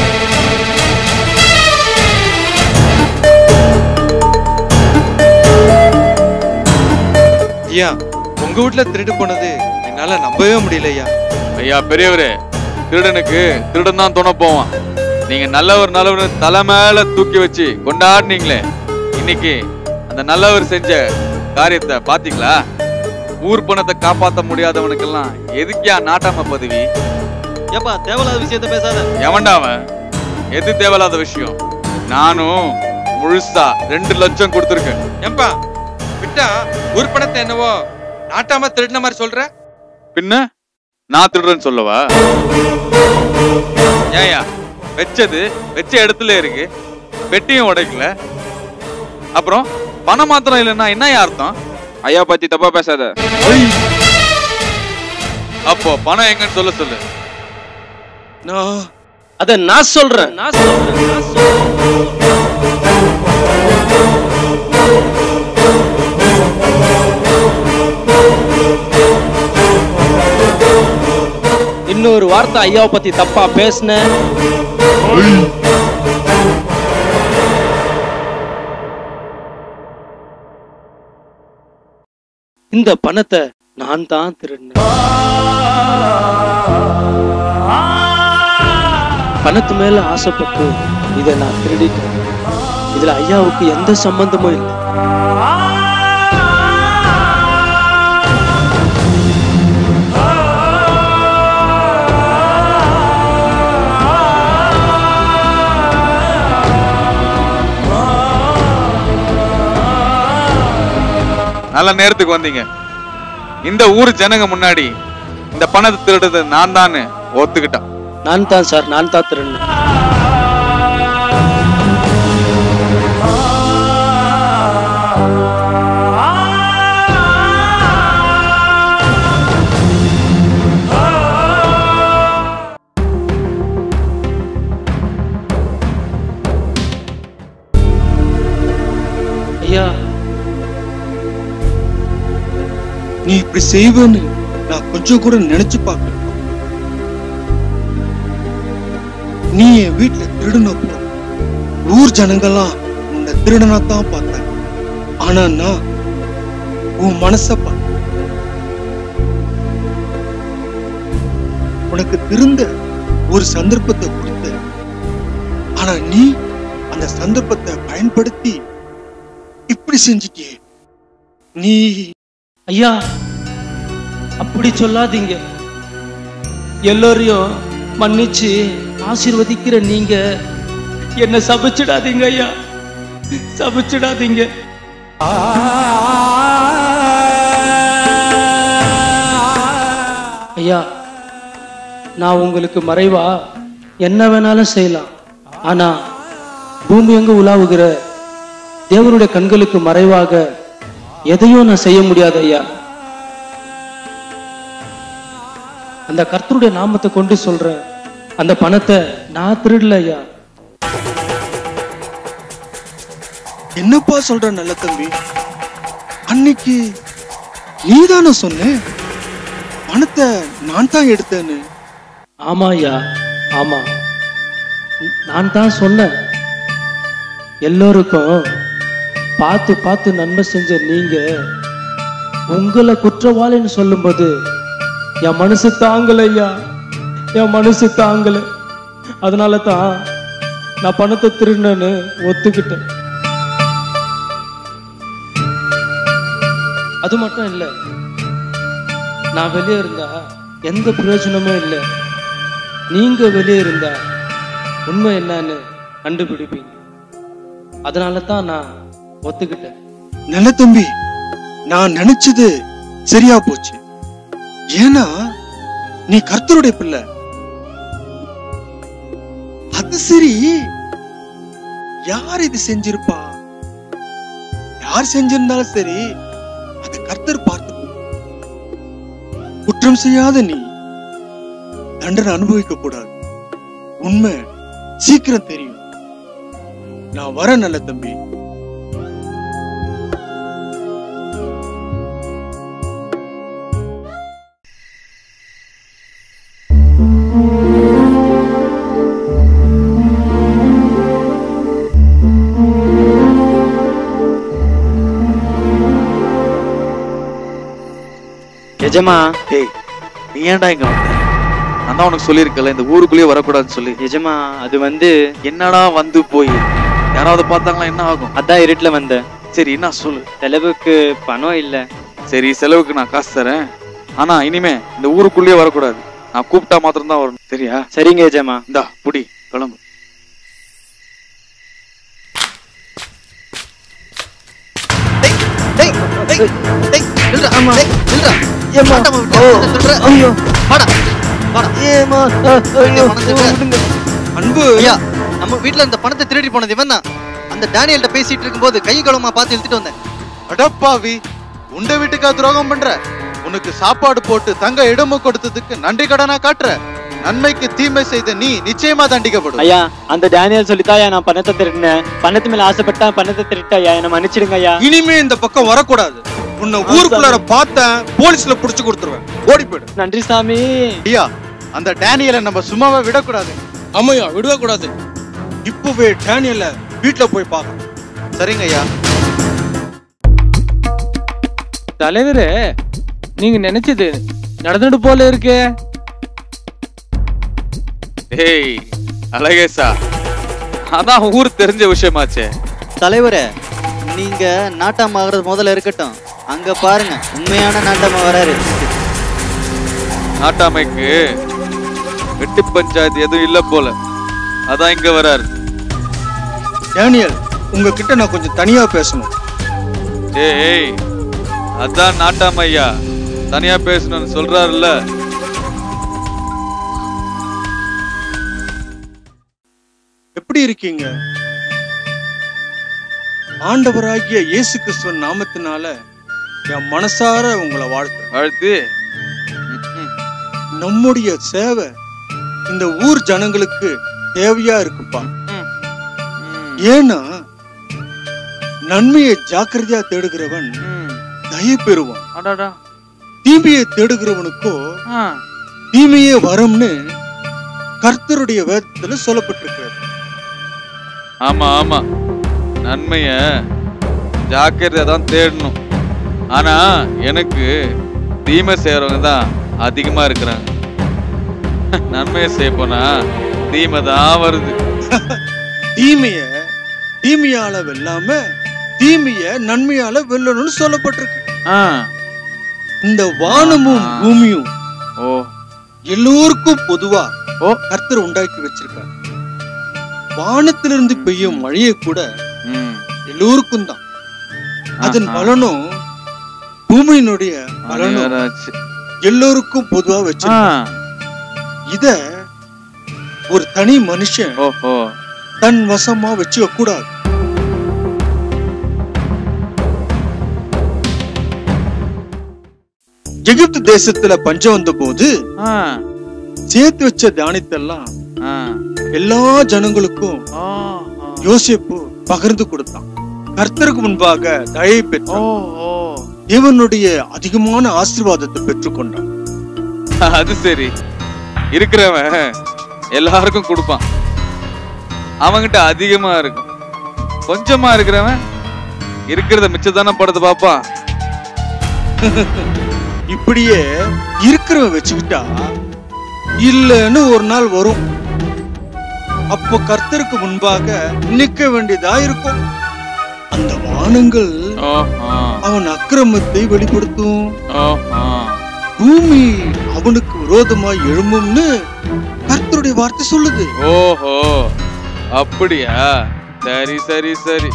ஐயா, உங்க வீட்டுல திருடு போனது என்னால நம்பவே முடியல ஐயா. ஐயா பெரியவரே, திருடனுக்கு திருடன் தான் துணை போவான். நீங்க நல்லவர் நல்லவர் தலை மேல தூக்கி வச்சு கொண்டாடினீங்களே, இன்னைக்கு அந்த நல்லவர் செஞ்ச காரியத்தை பாத்தீங்களா? ஊர் பணத்தை காப்பாற்ற முடியாதவனுக்கெல்லாம் எதுக்கியா நாட்டாம பதவி? ஏப்பா தேவையில்லாத விஷயத்த பேசாத. எவன்டா அவன்? எது தேவையில்லாத விஷயம்? நானும் முழுசா ரெண்டு லட்சம் கொடுத்துருக்கேன். ஏம்பா விட்டா ஊர் பணத்தை என்னவோ நாட்டாம திருடின மாதிரி சொல்ற? பின்ன நான் திருடுறேன்னு சொல்லவா? ஏயா, வச்சது வச்ச இடத்துல இருக்கு, பெட்டியும் உடைக்கல, அப்புறம் பணம் மாத்திரம் இல்லைன்னா என்ன அர்த்தம்? ஐயா பத்தி தப்பா பேசாத. அப்போ பணம் எங்கன்னு சொல்ல சொல்லு. அத நான் சொல்றேன். நான் சொல்றேன். நான் சொல்றேன். இன்னொரு வார்த்தை ஐயாவை பத்தி தப்பா பேசுன, இந்த பணத்தை நான் தான் திருடினேன். பணத்து மேல ஆசைப்பட்டு இதை நான் திருடிட்டேன். இதுல ஐயாவுக்கு எந்த சம்பந்தமும் இல்லை. நல்ல நேரத்துக்கு வந்தீங்க. இந்த ஊர் ஜனங்க முன்னாடி இந்த பணத்தை திருடுறது நான் தான் ஒத்துக்கிட்டான். நான் தான் சார், நான் தான் திருடினேன். ஐயா நீ இப்படி செய்வேன்னு நான் கொஞ்சம் கூட நினைச்சு பார்க்கல. நீ என் வீட்டுல திருடுனப்போ ஊர் ஜனங்கள்லாம் உன்னை திருடனா தான் பார்த்தாங்க. ஆனா நான் உன் மனச பார்த்தேன். உனக்கு திருந்த ஒரு சந்தர்ப்பத்தை கொடுத்த, ஆனா நீ அந்த சந்தர்ப்பத்தை பயன்படுத்தி இப்படி செஞ்சிட்டியே. நீ ஐயா அப்படி சொல்லாதீங்க. எல்லோரையும் மன்னிச்சு ஆசீர்வதிக்கிற நீங்க என்ன சபிச்சிடாதீங்க ஐயா, சபிச்சிடாதீங்க. ஐயா நான் உங்களுக்கு மறைவா என்ன வேணாலும் செய்யலாம். ஆனா பூமி எங்க உலாவுகிற தேவனுடைய கண்களுக்கு மறைவாக எதையும் நான் செய்ய முடியாது ஐயா. அந்த கர்த்தருடைய நாமத்தை கொண்டு சொல்றேன், அந்த பணத்தை நான் திருடல ஐயா. என்னப்பா சொல்ற நல்ல தம்பி? அன்னைக்கு நீதானே சொன்ன பணத்தை நான் தான் எடுத்தேன்னு. ஆமா ஐயா, ஆமா நான் தான் சொன்னேன். எல்லோருக்கும் பார்த்து பார்த்து நன்மை செஞ்ச நீங்க உங்களை குற்றவாளின்னு சொல்லும்போது என் மனசு தாங்கல ஐயா, என் மனசு தாங்கல. அதனால தான் நான் பணத்தை திருடினேன்னு ஒத்துக்கிட்டேன். அது மட்டும் இல்ல, நான் வெளியே இருந்தா எந்த பிரயோஜனமும் இல்லை. நீங்க வெளியே இருந்தா உண்மை என்னன்னு கண்டுபிடிப்பீங்க. அதனால தான் நான் ஒத்துக்கிட்டேன். நல்ல தம்பி, நான் நினைச்சது சரியா போச்சு. ஏன்னா நீ கர்த்தருடைய பிள்ளை. அது சரி, யார் இது செஞ்சிருப்பா? யார் செஞ்சிருந்தாலும் சரி, அதை கர்த்தர் பார்த்து. குற்றம் செய்யாத நீ தண்டனை அனுபவிக்க கூடாது. உண்மை சீக்கிரம் தெரியும். நான் வர நல்ல தம்பி. எஜமா, ஏய் நீ ஏன்டா இங்க வந்த? நான் தான் உனக்கு சொல்லியிருக்கல இந்த ஊருக்குள்ளேயே வரக்கூடாதுன்னு சொல்லி. எஜமா அது வந்து என்னடா வந்து போய் யாராவது பார்த்தாங்களா என்ன ஆகும்? அதான் இருட்டுல வந்தேன். சரி என்ன சொல்லு. செலவுக்கு பணம் இல்ல. சரி செலவுக்கு நான் காசு தரேன். ஆனா இனிமே இந்த ஊருக்குள்ளேயே வரக்கூடாது. நான் கூப்பிட்டா மாத்திரம் தான் வரணும், சரியா? சரிங்க எஜமா. இந்தா புடி, கிளம்பு. அன்பு ஐயா, நம்ம வீட்டுல இந்த பணத்தை திருடி போனது இவன் தான். அந்த டேனியல்ட்ட பேசிட்டு இருக்கும்போது கை கழுவமா பார்த்து இழுத்துட்டு வந்தேன். அடப்பாவி, உண்ட வீட்டுக்கா துரோகம் பண்ற? உனக்கு சாப்பாடு போட்டு தங்க இடமும் கொடுத்ததுக்கு நன்றி கடனா காட்டுற? நன்மைக்கு தீமை செய்த நீ நிச்சயமா தண்டிக்கப்படும். ஐயா, அந்த டேனியல் சொல்லித்தாயா நான் பணத்தை திருடினேன். பணத்து மேல ஆசைப்பட்டா பணத்தை திருட்டாயா, என்ன மன்னிச்சிடுங்க ஐயா. இனிமே இந்த பக்கம் வரக்கூடாது. உன்னை ஊருக்குள்ளார பார்த்தேன், போலீஸ்ல புடிச்சு கொடுத்துருவேன். ஓடி போயிடு. நன்றி சாமி. ஐயா, அந்த டேனியலை நம்ம சும்மாவே விடக்கூடாது. ஆமையா, விடவே கூடாது. இப்பவே டேனியல வீட்டுல போய் பார்க்கணும். சரிங்க ஐயா. தலைவரே, நீங்க நினைச்சது நடந்துட்டு போல இருக்கு. ஏய் அழகேசா, அதான் ஊர் தெரிஞ்ச விஷயமாச்சே. தலைவரே, நீங்க நாட்டம் ஆகுறது முதல்ல இருக்கட்டும். அங்க பாருங்க, உண்மையான நாட்டமா வராரு. நாட்டாமைக்கு வெட்டு பஞ்சாயத்து எதுவும் இல்ல போல, அதான் இங்க வராரு. டேனியல், உங்ககிட்ட நான் கொஞ்சம் தனியா பேசணும். ஏய், அதான் நாட்டாமையா தனியா பேசணும்னு சொல்றாருல்ல. எப்படி இருக்கீங்க? ஆண்டவராகிய இயேசு கிறிஸ்துவின் நாமத்தினால என் மனசார உங்களை வாழ்த்து வாழ்த்து. நம்முடைய சேவை இந்த ஊர் ஜனங்களுக்கு தேவையா இருக்குப்பா. ஏன்னா நன்மையை ஜாக்கிரதையா தேடுகிறவன் தயை பெறுவான். தீமையை தேடுகிறவனுக்கோ தீமையே வரும்னு கர்த்தருடைய வேதத்துல சொல்லப்பட்டிருக்கிறது. ஆமா ஆமா, நன்மைய ஜாக்கிரதையா தான் தேடணும். ஆனா எனக்கு தீமை செய்யறவங்க தான் அதிகமா இருக்கிறாங்க. நன்மையை செய்ய போனா தீமை தான் வருது. தீமைய தீமையால வெல்லாம தீமைய நன்மையால வெல்லணும்னு சொல்லப்பட்டிருக்கு. இந்த வானமும் பூமியும் எல்லோருக்கும் பொதுவா கர்த்தர் உண்டாக்கி வச்சிருக்காரு. வானத்திலிருந்து பெய்யும் மழையை கூட எல்லோருக்கும் தான். அதன் பலனும் பூமியினுடைய பலனும் எல்லோருக்கும் பொதுவா வச்சிருக்காரு. இத ஒரு தனி மனுஷன் தன் வசமா வச்சுக்க கூடாது. எகிப்து தேசத்துல பஞ்சம் வந்த போது சேர்த்து வச்ச தானியத்தெல்லாம் எல்லா ஜனங்களுக்கும் யோசேப்பு பகிர்ந்து கொடுத்தான். கர்த்தருக்கு முன்பாக தயை பெற்றான். தேவனுடைய அதிகமான ஆசீர்வாதத்தை பெற்றுக்கொண்டான். அது சரி, இருக்கிறவன் எல்லாருக்கும் கொடுப்பான். அவங்கிட்ட அதிகமா இருக்கும். கொஞ்சமா இருக்கிறவன் இருக்கிறத மிச்சதானே படுத்து பாப்பா. இப்படியே இருக்கிறவன் வச்சுக்கிட்டா இல்லன்னு ஒரு நாள் வரும். அப்போ கர்த்தருக்கு முன்பாக நிக்க வேண்டியதா இருக்கும். அந்த வானங்கள் அவன் அக்கிரமத்தை வெளிப்படுத்தும். பூமி அவனுக்கு விரோதமாய் எழும்பும்னு கர்த்தருடைய வார்த்தை சொல்லுது. ஓஹோ, அப்படியா? சரி சரி சரி.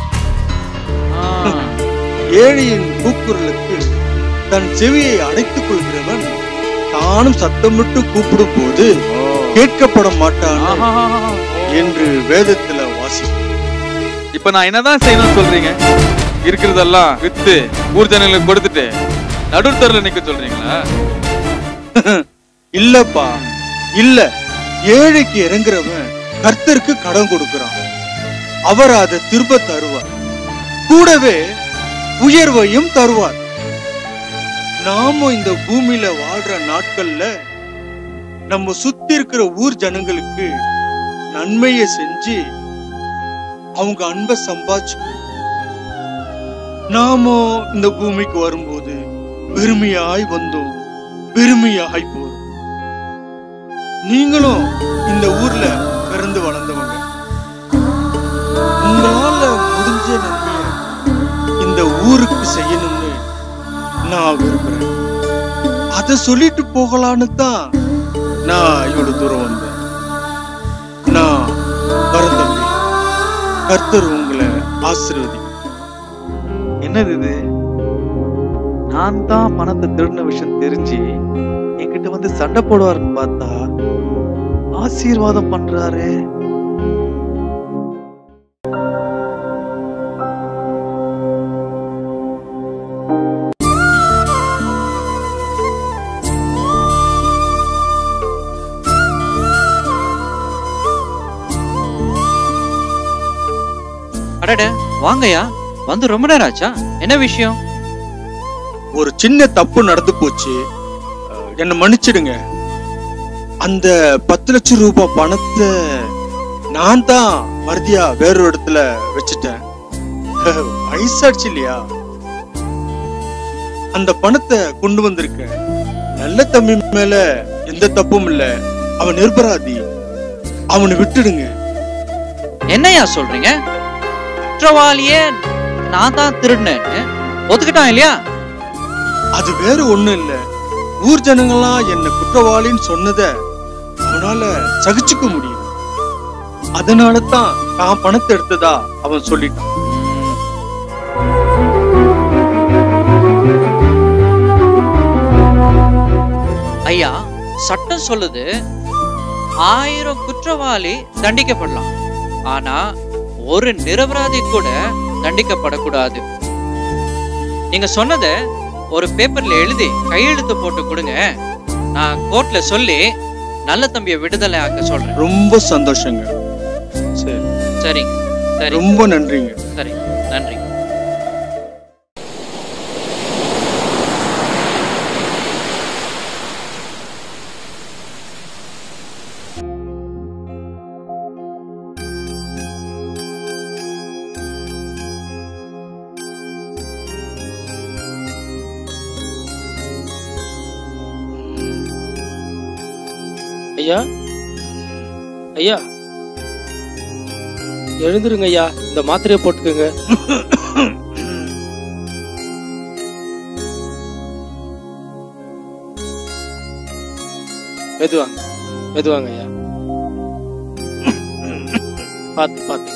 ஏழையின் கூக்குரலுக்கு தன் செவியை அடைத்துக் கொள்கிறவன் தானும் சத்தமிட்டு கூப்பிடும் போது கேட்கப்பட மாட்டான் என்று வேதத்துல வாசி. இப்ப நான் என்னதான் செய்யணும் சொல்றீங்க? இருக்கிறதெல்லாம் வித்து ஊர் ஜனங்களுக்கு கொடுத்துட்டு நடுத்தரில் நிக்க சொல்றீங்களா? இல்லப்பா, இல்ல. ஏழைக்கு இறங்குறவன் கர்த்தருக்கு கடன் கொடுக்கிறான். அவர் அதை திரும்ப தருவார். கூடவே உயர்வையும் தருவார். நாம இந்த பூமியில வாழ்ற நாட்கள்ல நம்ம சுத்தி இருக்கிற ஊர் ஜனங்களுக்கு நன்மையை செஞ்சு அவங்க அன்பை சம்பாதிச்சு நாம இந்த பூமிக்கு வரும்போது பெருமையாய் வந்தோம், பெருமையாய் போறோம். நீங்களும் இந்த ஊர்ல பிறந்து வளர்ந்தவங்க. உங்களால முடிஞ்ச நன்மையை இந்த ஊருக்கு செய்யணும்னு நான் விரும்புறேன். அதை சொல்லிட்டு போகலான்னு தான் நான் இவ்வளவு தூரம் வந்தேன். நான் வரந்தம்பி, கர்த்தர் உங்களை ஆசீர்வதி. என்னது இது? நான் தான் பணத்தை திருடின விஷயம் தெரிஞ்சு என்கிட்ட வந்து சண்டை போடுவாருன்னு பார்த்தா ஆசீர்வாதம் பண்றாரு. அடட, வாங்கய்யா. வந்து ரொம்ப நேரம் ஆச்சா? என்ன விஷயம்? ஒரு சின்ன தப்பு நடந்து போச்சு, என்ன மன்னிச்சிடுங்க. அந்த பத்து லட்சம் ரூபாய் பணத்தை நான் தான் மறுதியா வேறொரு இடத்துல வச்சுட்டேன். வயசாச்சு இல்லையா? அந்த பணத்தை கொண்டு வந்திருக்கேன். நல்ல தம்பி மேல எந்த தப்பும் இல்ல. அவன் நிர்பராதி. அவனை விட்டுடுங்க. என்னையா சொல்றீங்க? குற்றவாளியே நான் தான் திருடினேன்னு ஒத்துக்கிட்டான் இல்லையா? அது வேற ஒண்ணும் இல்ல. ஊர் ஜனங்கள்லாம் என்ன குற்றவாளின்னு சொன்னத அவனால சகிச்சுக்க முடியும். அதனால தான் நான் பணத்தை எடுத்ததா அவன் சொல்லிட்டான். ஐயா, சட்டம் சொல்லுது ஆயிரம் குற்றவாளி தண்டிக்கப்படலாம், ஆனா ஒரு நிரபராதி கூட தண்டிக்கப்படக்கூடாது. நீங்க சொன்னத ஒரு பேப்பர்ல எழுதி கையெழுத்து போட்டு கொடுங்க. நான் கோர்ட்ல சொல்லி நல்ல தம்பியை விடுதலை ஆக்க சொல்றேன். ரொம்ப சந்தோஷங்க. சரி சரிங்க. சரி, ரொம்ப நன்றிங்க. சரி, நன்றி. ஐயா ஐயா எழுந்துருங்க ஐயா, இந்த மாத்திரையை போட்டுக்கோங்க. மெதுவாங்க மெதுவாங்க ஐயா, பாத்து பாத்து.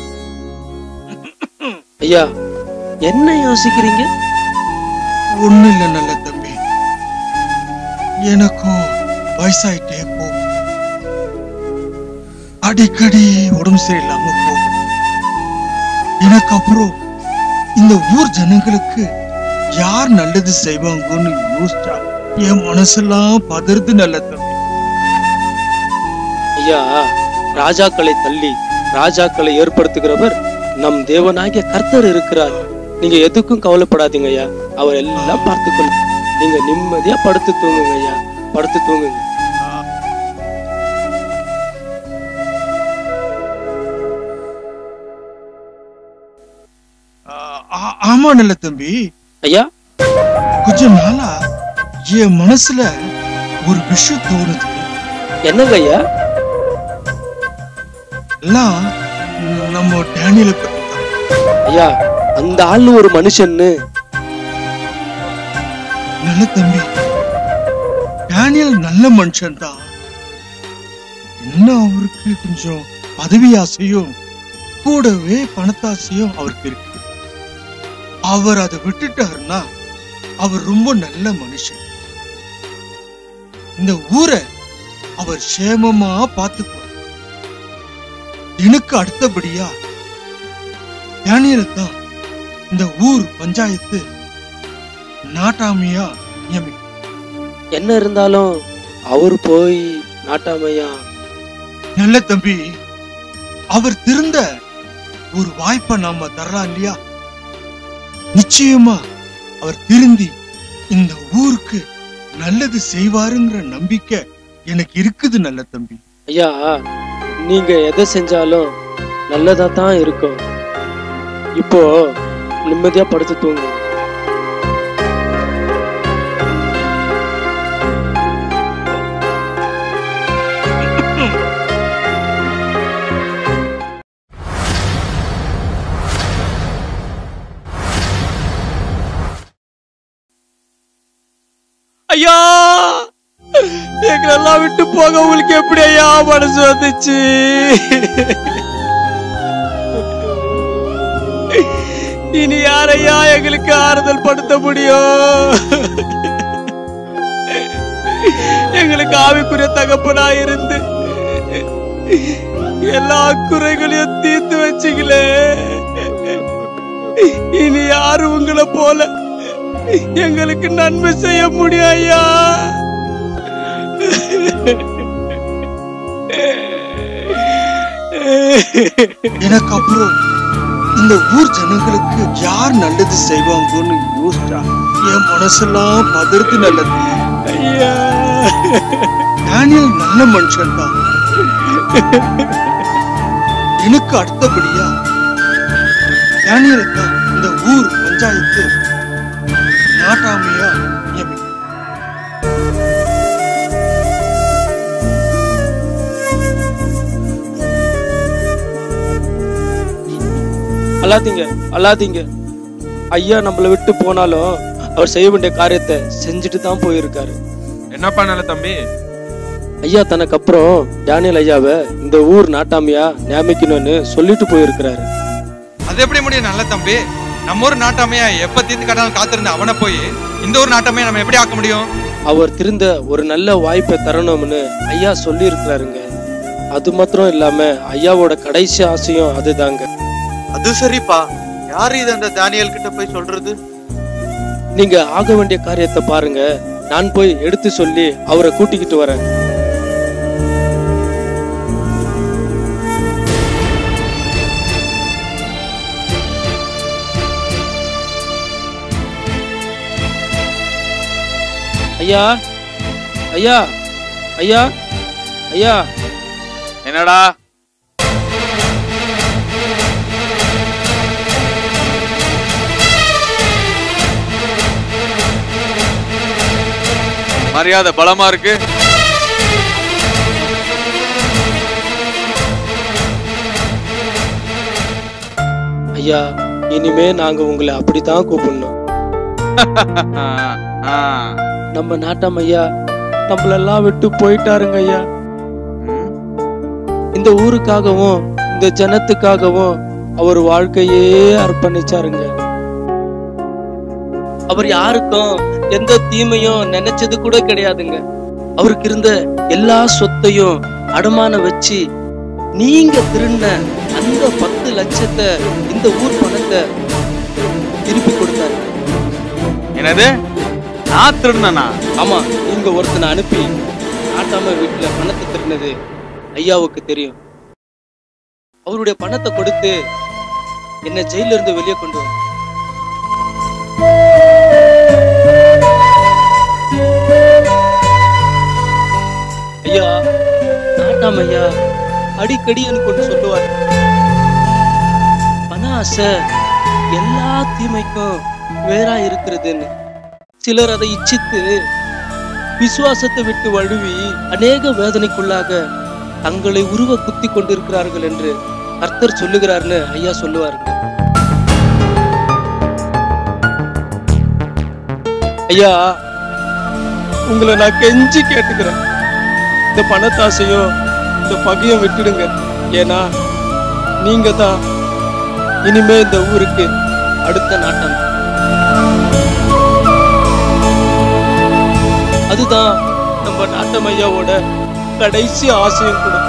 ஐயா என்ன யோசிக்கிறீங்க? ஒண்ணு இல்ல நல்ல தம்பி, எனக்கும் வயசாயிட்டே போ, அடிக்கடி உடம்பு சரியில்லாம போகும். எனக்கு அப்புறம் இந்த ஊர் ஜனங்களுக்கு யார் நல்லது செய்வாங்கன்னு யோசிச்சா என் மனசெல்லாம் பதறுது நல்ல தம்பி. ஐயா, ராஜாக்களை தள்ளி ராஜாக்களை ஏற்படுத்துகிறவர் நம் தேவனாகிய கர்த்தர் இருக்கிறார். நீங்க எதுக்கும் கவலைப்படாதீங்க ஐயா, அவர் எல்லாம் பார்த்துக்கொள்ள. நீங்க நிம்மதியா படுத்து தூங்குங்க ஐயா, படுத்து தூங்குங்க. ஆமா நல்ல தம்பி. ஐயா கொஞ்ச நாளா என் மனசுல ஒரு விஷயம் தோணுது. என்னங்க ஐயா? எல்லாம் நம்ம டேனியலை பத்தி தான். ஐயா, அந்த ஆளு ஒரு மனுஷன்னு. நல்ல தம்பி, டேனியல் நல்ல மனுஷன் தான். என்ன அவருக்கு கொஞ்சம் பதவி ஆசையும் கூடவே பணத்தாசையும் அவருக்கு இருக்கு. அவர் அதை விட்டுட்டாருன்னா அவர் ரொம்ப நல்ல மனுஷன். இந்த ஊரை அவர் சேமமா பார்த்துக்குவார். எனக்கு அடுத்தபடியா டேனியலை தான் இந்த ஊர் பஞ்சாயத்து நாட்டாமையா நியமி. என்ன இருந்தாலும் அவர் போய் நாட்டாமையா. நல்ல தம்பி, அவர் திருந்த ஒரு வாய்ப்பை நாம தரலாம் இல்லையா? நிச்சயமா அவர் திருந்தி இந்த ஊருக்கு நல்லது செய்வாருங்கிற நம்பிக்கை எனக்கு இருக்குது நல்ல தம்பி. ஐயா, நீங்க எதை செஞ்சாலும் நல்லதா தான் இருக்கும். இப்போ நிம்மதியா படுத்து தூங்க. ஐயா, எங்களெல்லாம் விட்டு போக உங்களுக்கு எப்படி ஐயா மனசு வந்துச்சு? இனி யாரையா எங்களுக்கு ஆறுதல் படுத்த முடியும்? எங்களுக்கு ஆவிக்குரிய தகப்பனா இருந்து எல்லா குறைகளையும் தீர்த்து வச்சுங்களே. இனி யாரு உங்களை போல எங்களுக்கு நன்மை செய்ய முடியும் ஐயா? எனக்கு அப்புறம் இந்த ஊர் ஜனங்களுக்கு யார் நல்லது செய்வாங்கன்னு யோசிச்சா என் மனசெல்லாம் பதறுது நல்லது. ஐயா, டேனியல் நல்ல மனுஷன் தான். எனக்கு அடுத்தபடியா டேனியலை தான் இந்த ஊர் பஞ்சாயத்து நாட்டாமையா நியமி. அல்லாதீங்க அல்லாதீங்க. ஐயா நம்மளை விட்டு போனாலும் அவர் செய்ய வேண்டிய காரியத்தை செஞ்சுட்டு தான் போயிருக்காரு. என்னப்பா நல்ல தம்பி? ஐயா தனக்கு அப்புறம் டேனியல் ஐயாவை இந்த ஊர் நாட்டாமையா நியமிக்கணும்னு சொல்லிட்டு போயிருக்கிறாரு. அது எப்படி முடியும் நல்ல தம்பி? நம்ம ஊர் நாட்டாமையா எப்ப தீர்த்து கட்டாலும் காத்திருந்த அவனை போய் இந்த ஊர் நாட்டாமையா நம்ம எப்படி ஆக்க முடியும்? அவர் திருந்த ஒரு நல்ல வாய்ப்பை தரணும்னு ஐயா சொல்லி இருக்கிறாருங்க. அது மாத்திரம் இல்லாம ஐயாவோட கடைசி ஆசையும் அதுதாங்க. அது சரிப்பா, யாரு இது அந்த தானியல் கிட்ட போய் சொல்றது? நீங்க ஆக வேண்டிய காரியத்தை பாருங்க, நான் போய் எடுத்து சொல்லி அவரை கூட்டிக்கிட்டு வரேன். ஐயா ஐயா ஐயா ஐயா. என்னடா? மரியாதை பலமா இருக்கு. ஐயா, இனிமே நாங்க உங்களை அப்படித்தான் கூப்பிடணும். நம்ம நாட்டாம் ஐயா நம்மளெல்லாம் விட்டு போயிட்டாருங்க ஐயா. இந்த ஊருக்காகவும் இந்த ஜனத்துக்காகவும் அவர் வாழ்க்கையே அர்ப்பணிச்சாருங்க. அவர் யாருக்கும் எந்த தீமையும் நினைச்சது கூட கிடையாதுங்க. அவருக்கு இருந்த எல்லா சொத்தையும் அடமான வச்சு நீங்க திருண்ண அந்த பத்து லட்சத்தை இந்த ஊர் பணத்தை திருப்பி கொடுத்தாரு. என்னது? நான் திருண்ணனா? ஆமா, நீங்க ஒருத்தனை அனுப்பி நாட்டாம வீட்டுல பணத்தை திருடினது ஐயாவுக்கு தெரியும். அவருடைய பணத்தை கொடுத்து என்ன ஜெயில இருந்து வெளியே கொண்டு வர. ஐயா, நாட்டாம ஐயா அடிக்கடி எனக்கு ஒன்று சொல்லுவார். பண ஆசை எல்லா தீமைக்கும் வேறா இருக்கிறதுன்னு. சிலர் அதை இச்சித்து விசுவாசத்தை விட்டு வழுவி அநேக வேதனைக்குள்ளாக தங்களை உருவ குத்தி கொண்டிருக்கிறார்கள் என்று கர்த்தர் சொல்லுகிறார்னு ஐயா சொல்லுவாருங்க. ஐயா, உங்களை நான் கெஞ்சி கேட்டுக்கிறேன், இந்த பணத்தாசையும் இந்த பகையும் விட்டுடுங்க. ஏன்னா நீங்க தான் இனிமே இந்த ஊருக்கு அடுத்த நாட்டம். அதுதான் நம்ம நாட்டம் ஐயாவோட கடைசி ஆசையும் கூட.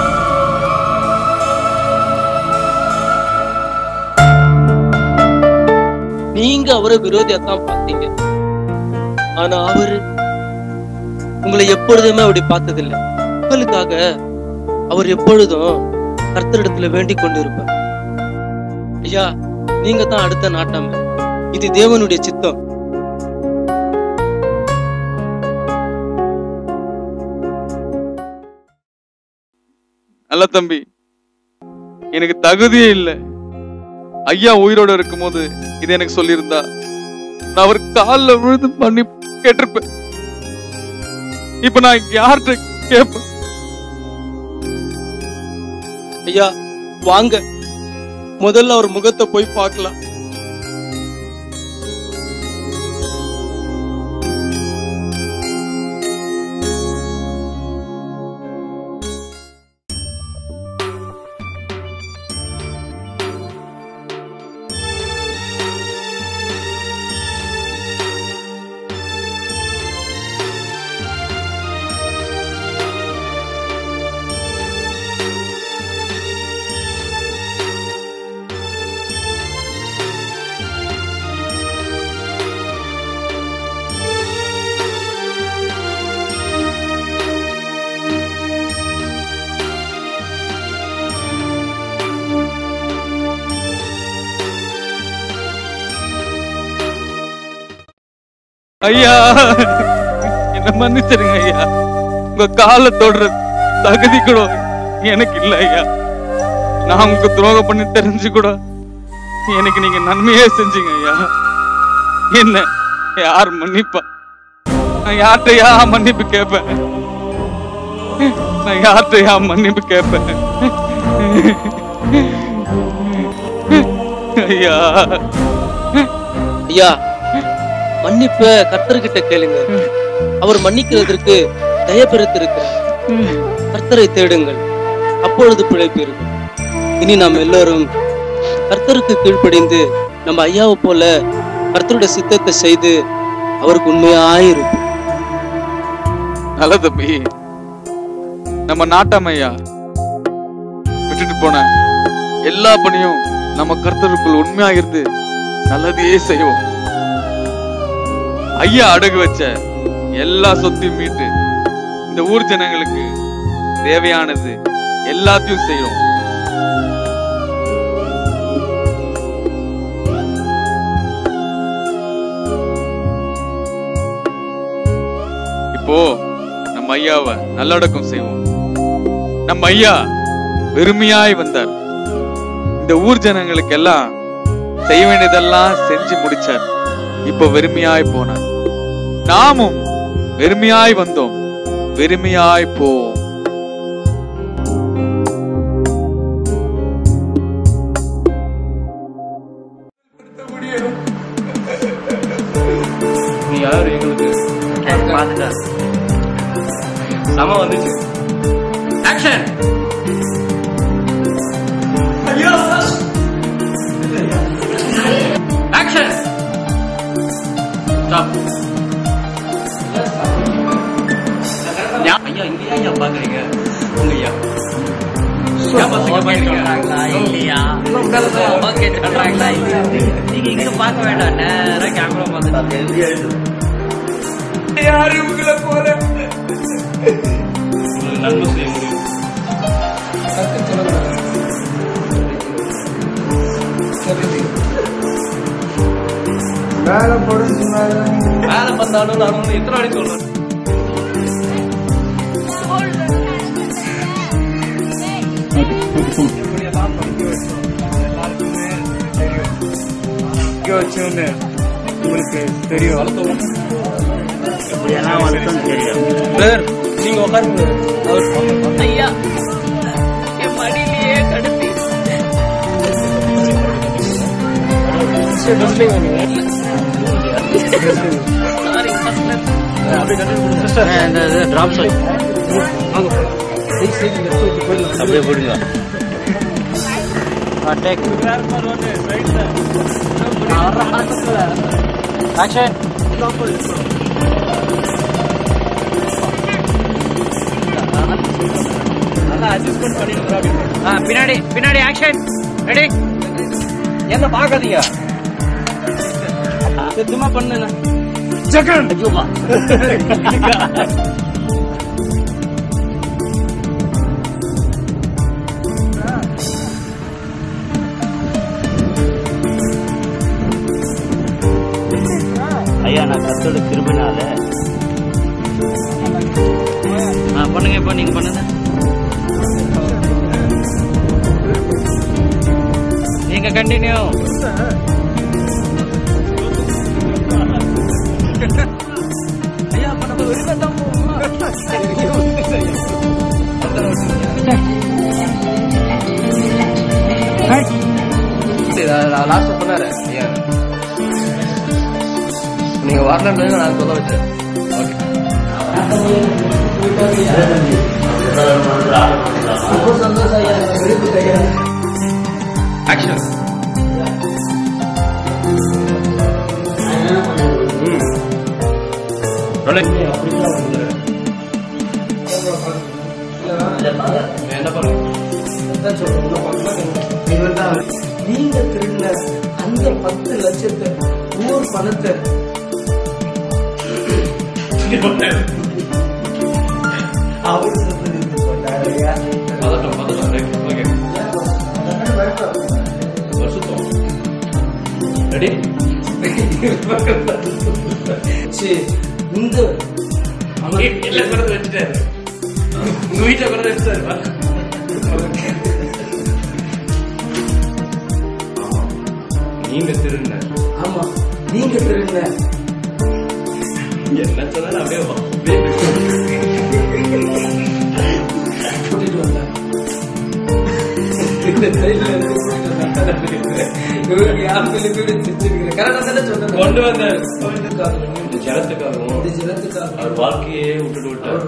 நீங்க அவரை விரோதியத்தான் பார்த்தீங்க, ஆனா அவரு உங்களை எப்பொழுதுமே அப்படி பார்த்ததில்லை. உங்களுக்காக அவர் எப்பொழுதும் கர்த்தரிடத்துல வேண்டிக் கொண்டு இருப்பார். ஐயா, நீங்க தான் அடுத்த நாட்டாம. இது தேவனுடைய சித்தம். அல்ல தம்பி, எனக்கு தகுதியே இல்லை. ஐயா உயிரோட இருக்கும் போது இது எனக்கு சொல்லியிருந்தா நான் அவர் காலில் விழுந்து பண்ணி கேட்டிருப்பேன். இப்ப நான் யார்கிட்ட கேட்பேன்? ஐயா வாங்க, முதல்ல அவர் முகத்தை போய் பார்க்கலாம். ஐயா, என்ன மன்னிச்சிருங்க ஐயா. உங்க காலை தொடுற தகுதி கூட எனக்கு இல்லை ஐயா. நான் உங்களுக்கு துரோகம் பண்ணி தெரிஞ்சு கூட எனக்கு நீங்க நன்மையே செஞ்சீங்க ஐயா. என்ன யார் மன்னிப்பா? நான் யார்கிட்டயா மன்னிப்பு கேட்பேன்? நான் யார்கிட்டயா மன்னிப்பு கேட்பேன்? ஐயா ஐயா, மன்னிப்ப கர்த்தர்கிட்ட கேளுங்க. அவர் மன்னிக்கிறதற்கு தயபெருத்திருக்கிறார். கர்த்தரை தேடுங்கள், அப்பொழுது பிழைப்பீர்கள். இனி நாம் எல்லோரும் கர்த்தருக்கு கீழ்ப்படிந்து நம்ம ஐயாவை போல கர்த்தருடைய சித்தத்தை செய்து அவருக்கு உண்மையாயிருப்போம். நல்ல தம்பி, நம்ம நாட்டாம ஐயா விட்டுட்டு போன எல்லா பணியும் நம்ம கர்த்தருக்குள் உண்மையா இருந்து நல்லதையே செய்வோம். ஐயா அடகு வச்ச எல்லா சொத்தையும் மீட்டு இந்த ஊர் ஜனங்களுக்கு தேவையானது எல்லாத்தையும் செய்யும். இப்போ நம்ம ஐயாவை நல்லடக்கம் செய்வோம். நம்ம ஐயா வெறுமையாய் வந்தார். இந்த ஊர் ஜனங்களுக்கு எல்லாம் செய்ய வேண்டியதெல்லாம் செஞ்சு முடிச்சார். இப்போ வெறுமையாய் போனார். நாமும் வெறுமையாய் வந்தோம், வெறுமையாய் போவோம். முடியும். நீ யாரு எங்களுக்கு சம வந்துச்சு. ஆக்ஷன். ஐயா ஆக்ஷன். ஸ்டாப். ஐயா இங்க ஐயா பாக்குறீங்க உங்க ஐயா இல்லையா ஓகே சொல்றாங்களா இல்லையா? நீங்க இங்க பார்க்க வேண்டாம், நேரா கேமரா பார்த்து யாரு உங்களை போல நன்மை செய்ய முடியும். வேலை போட சொன்னாங்க. வேலை பார்த்தாலும் நான் வந்து எத்தனை வாடி சொல்றேன். வச்சோன்னு உங்களுக்கு தெரியும். எப்படியெல்லாம் வளர்த்தோன்னு தெரியும். சார் நீங்க உட்காருங்க. ஐயா என் மடியிலேயே கடத்தி அப்படியே போடுங்க. ஆக்ஷன். பின்னாடி பின்னாடி ஆக்ஷன். ரெடி. என்ன பாக்காதீங்க. சுத்தமா பண்ணு. ஜெகன் ஐயோப்பா. ஐயா நான் கத்தோட கிருபைனால பண்ணுங்க. இப்ப நீங்க பண்ணுங்க. நீங்க கண்டினியூ. ஐயா அப்ப நம்ம வெளியில தான் போவோம். லாஸ்ட் பண்ணாரு ஐயா. நீங்க வரலன்னு நான் சொல்ல வச்சேன். ரொம்ப சந்தோஷம் ஐயா. ஆக்ஷன். என்ன பண்ணுங்க. நீங்க திருடின அந்த பத்து லட்சத்தை ஊர் பணத்தை அவரு சொன்னாரையா. இந்த வச்சுட்டாரு. உங்க வீட்டை கூட வச்சுட்டாரு. நீங்க திருடின. ஆமா நீங்க திருடின. என்ன சொன்னாலும் அப்படியே கூட்டிட்டு வந்தேன். கொண்டு வந்தார். ஜலத்துக்காகவும் அவர் வாழ்க்கையே விட்டுட்டு விட்டார்.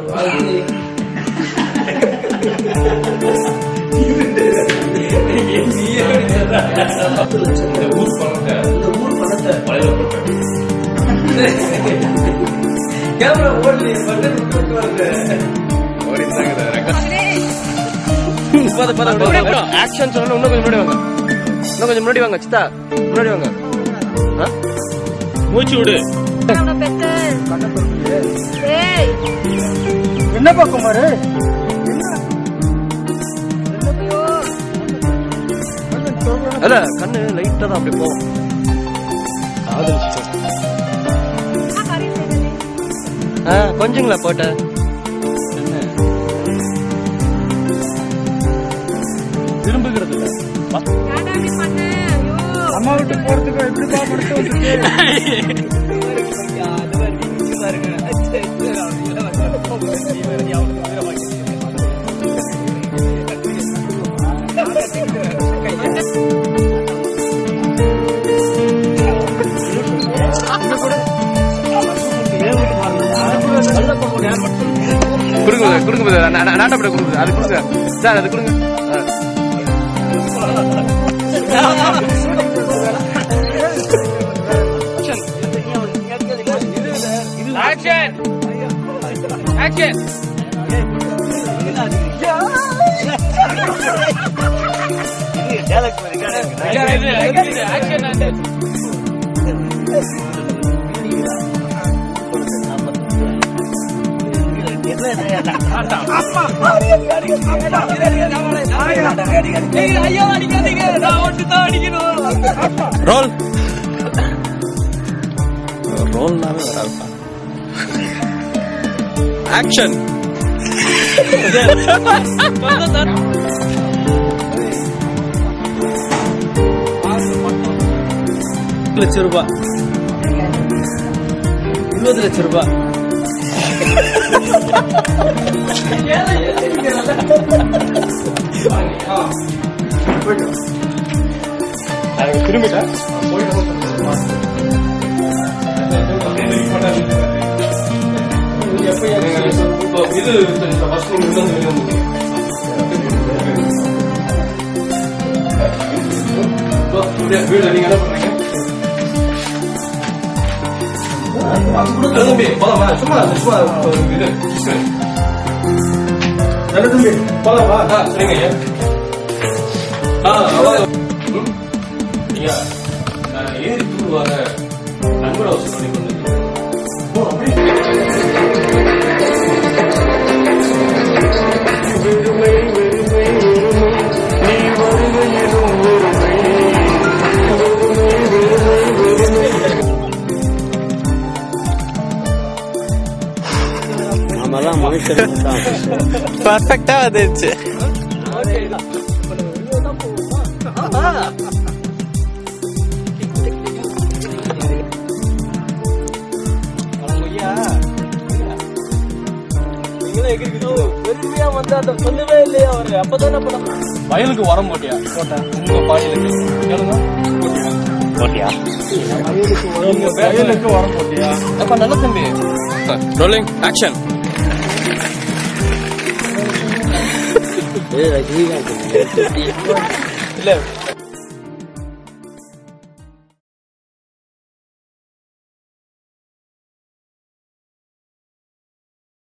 ஊர் பணத்தை ஊர் பணத்தை பழைய போட்டார். கேமரா ஓடலையே பட்டு வருது. ஆக்ஷன் சொன்னா இன்னும் கொஞ்சம் முன்னாடி வாங்க. இன்னும் கொஞ்சம் முன்னாடி வாங்க. சித்தா முன்னாடி வாங்க. மூச்சு விடு. என்னப்பா குமாரு? அல்ல கண்ணு லைட்டா தான் அப்படி போகும். கொஞ்சங்களா போட்ட திரும்புகிறது இல்ல. அம்மா விட்டு போறதுக்கு எப்படி பாடுறது கொடுங்க brother, கொடுங்க brother. நா- நா- நாட்டை படம் கொடுங்க அது கொடுங்க சார் அது கொடுங்க ஆக்ஷன் ஆக்ஷன் ரோல் ரோல்னாவே வராதுப்பா. ஆக்ஷன் லட்சம் ரூபாய் இருபது லட்சம் ரூபாய் திரும்பிட்டா இது வீடு நீங்க என்ன பண்றீங்க தம்பி போலாமா சும்மா சும்மா இது நல்ல தம்பி போலாமா சரிங்க ஐயா ஆ அவ்வளவு ஐயா நான் ஏறி தூடுவாங்க நண்பர் அவசரம் பண்ணி கொண்டு ஓ அப்படி வெறுமை வெறுமை வெறுமை நீ வருகையிலும் வெறுமை நாமெல்லாம் மனுஷன் தான் பர்ஃபெக்டா வந்துருச்சு. பெருமையா வந்து அதை சொல்லவே இல்லையா அவரு அப்பதானே படம் வயலுக்கு உரம் போட்டியா போட்டா உங்க பாடியிலுக்கு கேளுங்க போட்டியா போட்டியா வயலுக்கு உரம் போட்டியா அப்ப நல்ல தம்பி. Rolling action. இல்ல